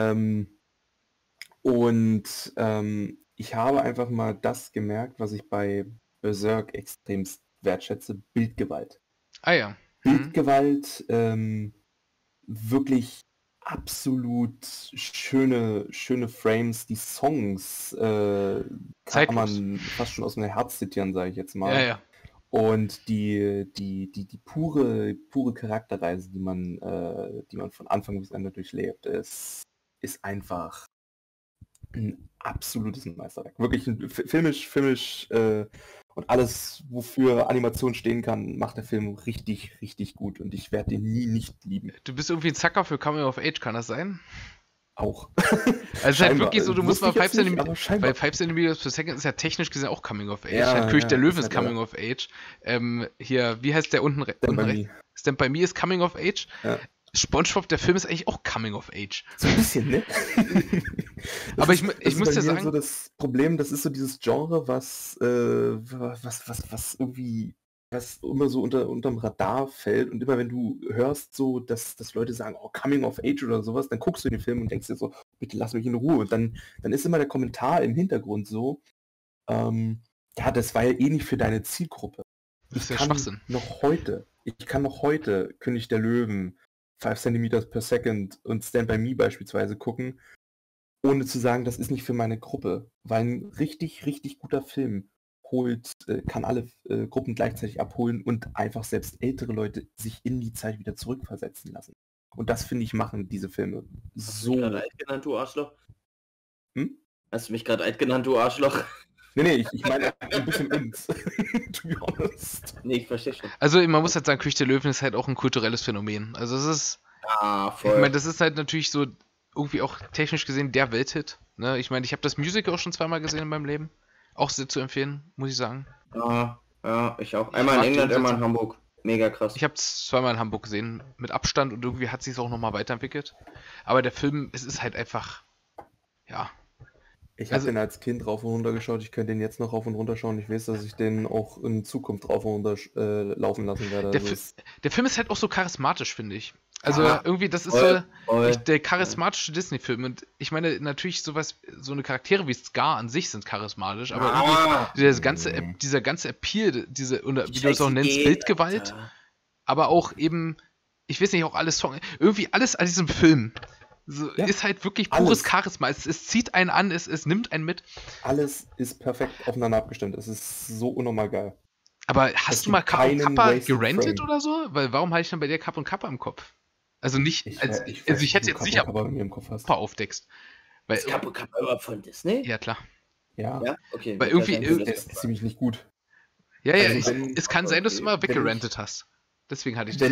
Ich habe einfach mal das gemerkt, was ich bei Berserk extremst wertschätze: Bildgewalt. Ah ja. Bildgewalt, wirklich absolut schöne Frames, die Songs kann man fast schon aus dem Herz zitieren, sage ich jetzt mal. Ja. Und die pure Charakterreise, die man von Anfang bis Ende durchlebt, ist einfach ein absolutes Meisterwerk. Wirklich filmisch und alles, wofür Animation stehen kann, macht der Film richtig, richtig gut und ich werde den nie nicht lieben. Du bist irgendwie ein Sucker für Coming of Age, kann das sein? Auch. Also es ist halt Scheinbar. wirklich so, du musst Wusste mal ich jetzt nicht, aber scheinbar. weil 5 cm per Second ist ja technisch gesehen auch Coming of Age. Ja, Halt König der ja, Löwen ist ist halt, Coming of Age. Hier, wie heißt der unten, Stand by rechts? Me. Stand by Me ist Coming of Age. Ja. SpongeBob, der Film, ist eigentlich auch Coming of Age. So ein bisschen, ne? Aber ich Das muss ist dir bei mir sagen, so das Problem, das ist so dieses Genre, was irgendwie, was immer so unterm Radar fällt, und immer wenn du hörst so, dass Leute sagen, oh, Coming of Age oder sowas, dann guckst du den Film und denkst dir so, bitte lass mich in Ruhe. Und dann ist immer der Kommentar im Hintergrund so, ja, das war ja eh nicht für deine Zielgruppe. das ist ja Schwachsinn. Ich kann noch heute König der Löwen, 5 cm per Second und Stand by Me beispielsweise gucken, ohne zu sagen, das ist nicht für meine Gruppe. Weil ein richtig, richtig guter Film kann alle Gruppen gleichzeitig abholen und einfach selbst ältere Leute sich in die Zeit wieder zurückversetzen lassen. Und das, finde ich, machen diese Filme Hast du mich so. gerade alt genannt, du Arschloch? Hm? Hast du mich gerade alt genannt, du Arschloch? Nee, ich meine ein bisschen uns. To be honest. Nee, ich verstehe schon. Also man muss halt sagen, König der Löwen ist halt auch ein kulturelles Phänomen. Also es ist, Ah, ich voll. meine, das ist halt natürlich so irgendwie auch technisch gesehen der Welthit. Ne? Ich meine, ich habe das Musical auch schon zweimal gesehen in meinem Leben. Auch sehr zu empfehlen, muss ich sagen. Ja, ich auch. Ich Einmal mag in die England, einmal in Umsetzung. Hamburg. Mega krass. Ich habe es zweimal in Hamburg gesehen, mit Abstand, und irgendwie hat sich es auch nochmal weiterentwickelt. Aber der Film, es ist halt einfach, ja. Ich habe Also- den als Kind rauf und runter geschaut, ich könnte den jetzt noch rauf und runter schauen. Ich weiß, dass ich den auch in Zukunft rauf und runter laufen lassen werde. Der, Also der Film ist halt auch so charismatisch, finde ich. Also Ja, irgendwie, das ist voll, so voll. der charismatische Disney-Film. Und ich meine, natürlich so eine Charaktere wie Scar an sich sind charismatisch, aber irgendwie dieser ganze Appeal, oder wie du es auch nennst, Bildgewalt, aber auch eben, ich weiß nicht, auch alles Song, irgendwie alles an diesem Film Ja, ist halt wirklich alles. pures Charisma. Es zieht einen an, es nimmt einen mit. alles ist perfekt aufeinander abgestimmt. Es ist so unnormal geil. Aber Es hast du mal gibt Kappa und keinen Kappa wasted gerentet frame. oder so? Weil warum hatte ich dann bei dir Kappa und Kappa im Kopf? Also nicht, Ich also weiß ich hätte nicht, jetzt wo sicher Kappa bei mir im Kopf hast. Kappa aufdeckst. Weil, Ist Capo überhaupt von Disney? ja, klar. Ja, Ja? Okay. Weil wird irgendwie- sein, der ist ziemlich nicht gut. Ja, Also es kann sein, dass du mal wenn ich- weggerentet hast. Deswegen hatte ich das.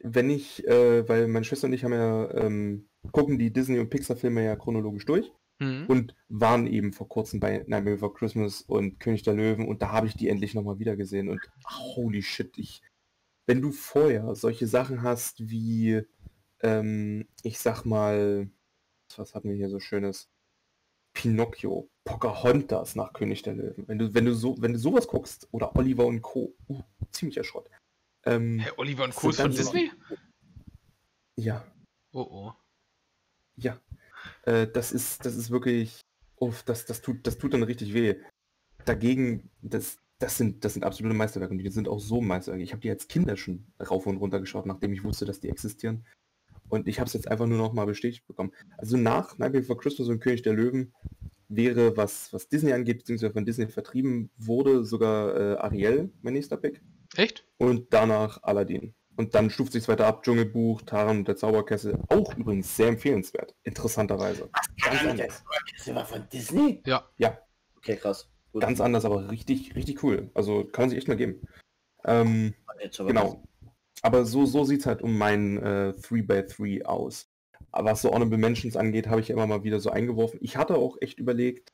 Weil meine Schwester und ich haben ja, gucken die Disney- und Pixar-Filme ja chronologisch durch Mhm. und waren eben vor kurzem bei Nightmare Before Christmas und König der Löwen, und da habe ich die endlich nochmal wieder gesehen, und holy shit, wenn du vorher solche Sachen hast wie, ich sag mal, was hatten wir hier so Schönes? Pinocchio, Pocahontas nach König der Löwen. Wenn du sowas guckst, oder Oliver und Co. Ziemlicher Schrott. Herr Oliver und so Co. ist von ganz- Disney? Ja, Oh, oh. ja. Das ist wirklich, das tut dann richtig weh. Dagegen, das sind absolute Meisterwerke, und die sind auch so Meisterwerke. Ich habe die als Kinder schon rauf und runter geschaut, nachdem ich wusste, dass die existieren. Und ich habe es jetzt einfach nur noch mal bestätigt bekommen. Also nach Nightmare Before Christmas und König der Löwen wäre, was Disney angeht, beziehungsweise von Disney vertrieben wurde, sogar Ariel, mein nächster Pick. Echt? Und danach Aladdin. Und dann stuft sich weiter ab, Dschungelbuch, Taran und der Zauberkessel. Auch übrigens sehr empfehlenswert, interessanterweise. Ganz anders. Das war von Disney? Ja. Ja, Okay, krass. Gut. ganz anders, aber richtig, richtig cool. Also kann man sich echt mal geben. Jetzt aber Genau. Aber so sieht es halt um mein 3x3 aus. Aber was so Honorable Mentions angeht, habe ich ja immer mal wieder so eingeworfen. Ich hatte auch echt überlegt,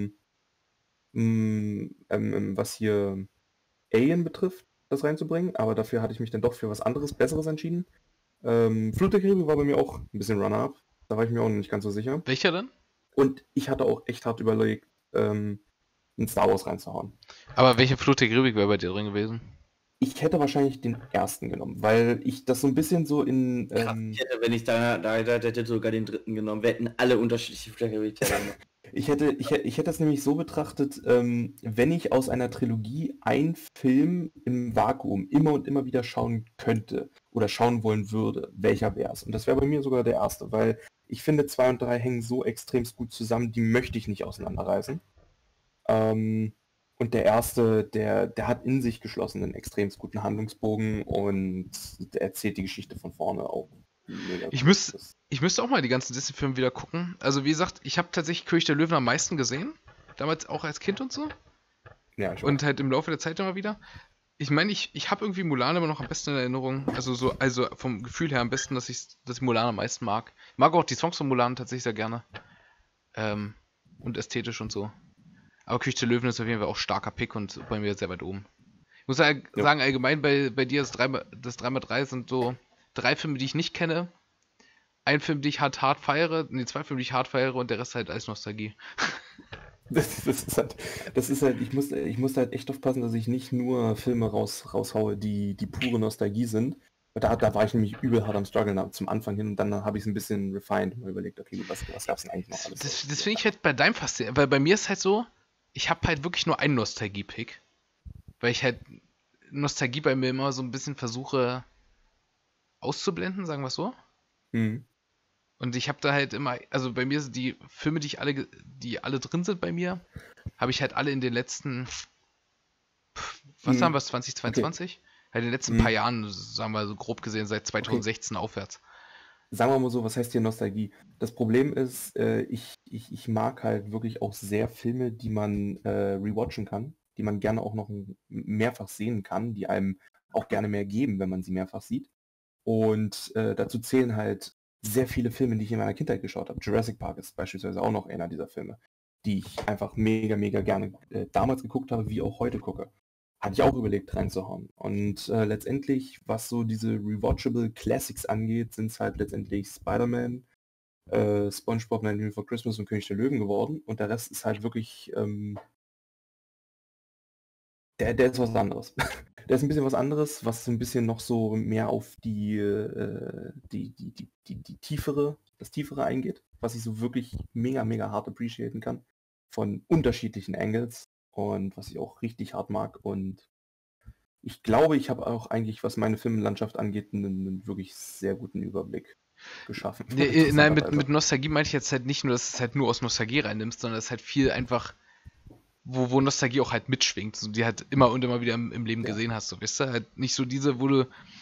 was hier Alien betrifft, das reinzubringen, aber dafür hatte ich mich dann doch für was anderes, Besseres entschieden. Flut der Karibik war bei mir auch ein bisschen Runner-up. Da war ich mir auch noch nicht ganz so sicher. Welcher denn? Und ich hatte auch echt hart überlegt, in Star Wars reinzuhauen. Aber welche Flut der Karibik wäre bei dir drin gewesen? Ich hätte wahrscheinlich den ersten genommen, weil ich das so ein bisschen so in... krass. Ich hätte, wenn ich da hätte sogar den dritten genommen. Wir hätten alle unterschiedliche Charaktere. Ich hätte das nämlich so betrachtet, wenn ich aus einer Trilogie einen Film im Vakuum immer und immer wieder schauen könnte oder schauen wollen würde, welcher wäre es? Und das wäre bei mir sogar der erste, weil ich finde 2 und 3 hängen so extrem gut zusammen, die möchte ich nicht auseinanderreißen. Und der erste, der hat in sich geschlossen einen extrem guten Handlungsbogen und der erzählt die Geschichte von vorne auch. Mega Ich gut. müsste auch mal die ganzen Disney-Filme wieder gucken. Also wie gesagt, ich habe tatsächlich König der Löwen am meisten gesehen. Damals auch als Kind und so. Ja, ich Und halt im Laufe der Zeit immer wieder. Ich meine, ich habe irgendwie Mulan immer noch am besten in Erinnerung. Also vom Gefühl her am besten, dass ich Mulan am meisten mag. Ich mag auch die Songs von Mulan tatsächlich sehr gerne. Und ästhetisch und so. Aber König der Löwen ist auf jeden Fall auch starker Pick und bei mir sehr weit oben. Ich muss sagen, allgemein bei dir das 3x3 sind so 3 Filme, die ich nicht kenne. Ein Film, den ich hart feiere, 2 Filme, die ich hart feiere und der Rest halt als Nostalgie. Das ist halt, ich muss halt echt aufpassen, dass ich nicht nur Filme raushaue, die pure Nostalgie sind. Da war ich nämlich übel hart am Struggeln zum Anfang hin und dann habe ich es ein bisschen refined und mal überlegt, okay, gut, was gab es denn eigentlich noch alles? Das finde ich halt bei deinem faszinierend, weil bei mir ist halt so, ich habe halt wirklich nur einen Nostalgie-Pick. Weil ich halt Nostalgie bei mir immer so ein bisschen versuche auszublenden, sagen wir es so. Mhm. Und ich habe da halt immer, also bei mir sind die Filme, die alle drin sind bei mir, habe ich halt alle in den letzten, was haben wir, 2022? Okay. Halt in den letzten paar Jahren, sagen wir so grob gesehen, seit 2016 aufwärts. Sagen wir mal so, was heißt hier Nostalgie? Das Problem ist, ich mag halt wirklich auch sehr Filme, die man rewatchen kann, die man gerne auch noch mehrfach sehen kann, die einem auch gerne mehr geben, wenn man sie mehrfach sieht. Und dazu zählen halt sehr viele Filme, die ich in meiner Kindheit geschaut habe. Jurassic Park ist beispielsweise auch noch einer dieser Filme, die ich einfach mega, mega gerne damals geguckt habe, wie auch heute gucke. Hatte ich auch überlegt reinzuhauen. Und letztendlich, was so diese rewatchable Classics angeht, sind es halt letztendlich Spider-Man, SpongeBob, Nightmare Before Christmas und König der Löwen geworden. Und der Rest ist halt wirklich, der ist was anderes. Der ist ein bisschen was anderes, was so ein bisschen noch so mehr auf das Tiefere eingeht, was ich so wirklich mega, mega hart appreciaten kann. Von unterschiedlichen Angles und was ich auch richtig hart mag. Und ich glaube, ich habe auch eigentlich, was meine Filmlandschaft angeht, einen wirklich sehr guten Überblick geschaffen. Nein, mit Nostalgie meine ich jetzt halt nicht nur, dass es halt nur aus Nostalgie reinnimmst, sondern es ist halt viel einfach, wo Nostalgie auch halt mitschwingt, so, die halt immer und immer wieder im Leben gesehen hast, so, weißt du? Halt nicht so diese, wo du,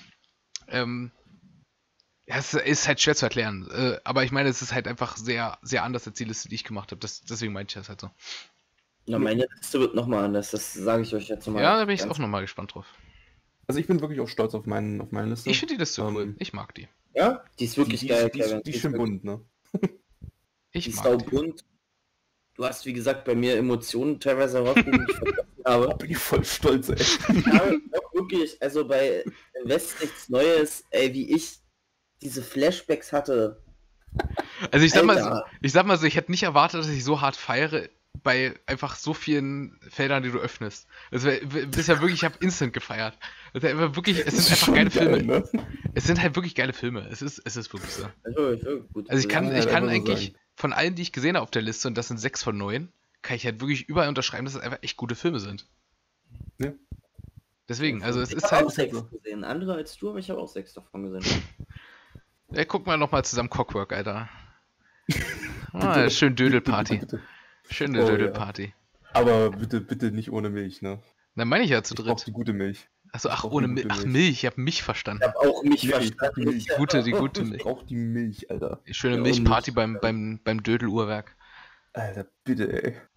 es ist halt schwer zu erklären, aber ich meine, es ist halt einfach sehr, sehr anders als die Liste, die ich gemacht habe, deswegen meinte ich das halt so. Na, meine Liste wird nochmal anders, das sage ich euch jetzt nochmal. Ja, da bin ich auch nochmal gespannt drauf. Also ich bin wirklich auch stolz auf meine Liste. Ich finde die Liste cool, ich mag die. Ja, die ist wirklich geil, Kevin. Die ist schön bunt, ne? Ich mag die. Bunt. Du hast, wie gesagt, bei mir Emotionen teilweise rausgekommen, die ich vergessen habe. Da bin ich voll stolz, ey. Ja, wirklich, also bei West nichts Neues, ey, wie ich diese Flashbacks hatte. Also ich sag mal so, ich hätte nicht erwartet, dass ich so hart feiere bei einfach so vielen Feldern, die du öffnest. Also bist ja wirklich, ich habe instant gefeiert. Also wirklich, es sind einfach geile Filme. Ne? Es sind halt wirklich geile Filme. Es ist wirklich so. Also ich kann eigentlich von allen, die ich gesehen habe auf der Liste, und das sind 6 von 9, kann ich halt wirklich überall unterschreiben, dass es einfach echt gute Filme sind. Ja. Deswegen, also es ist halt... Ich habe auch 6 gesehen. Andere als du, aber ich habe auch 6 davon gesehen. Ja, gucken wir nochmal zusammen Cockwork, Alter. Schön Dödelparty. Schöne Dödelparty. Ja. Aber bitte nicht ohne Milch, ne? Na, meine ich ja zu dritt. Ich brauch die gute Milch. Achso, ohne Milch. Ach, Milch, ich hab mich verstanden. Ich hab auch mich verstanden. Die gute Milch. Ich brauch die Milch, Alter. Schöne Milchparty beim Dödeluhrwerk. Alter, bitte, ey.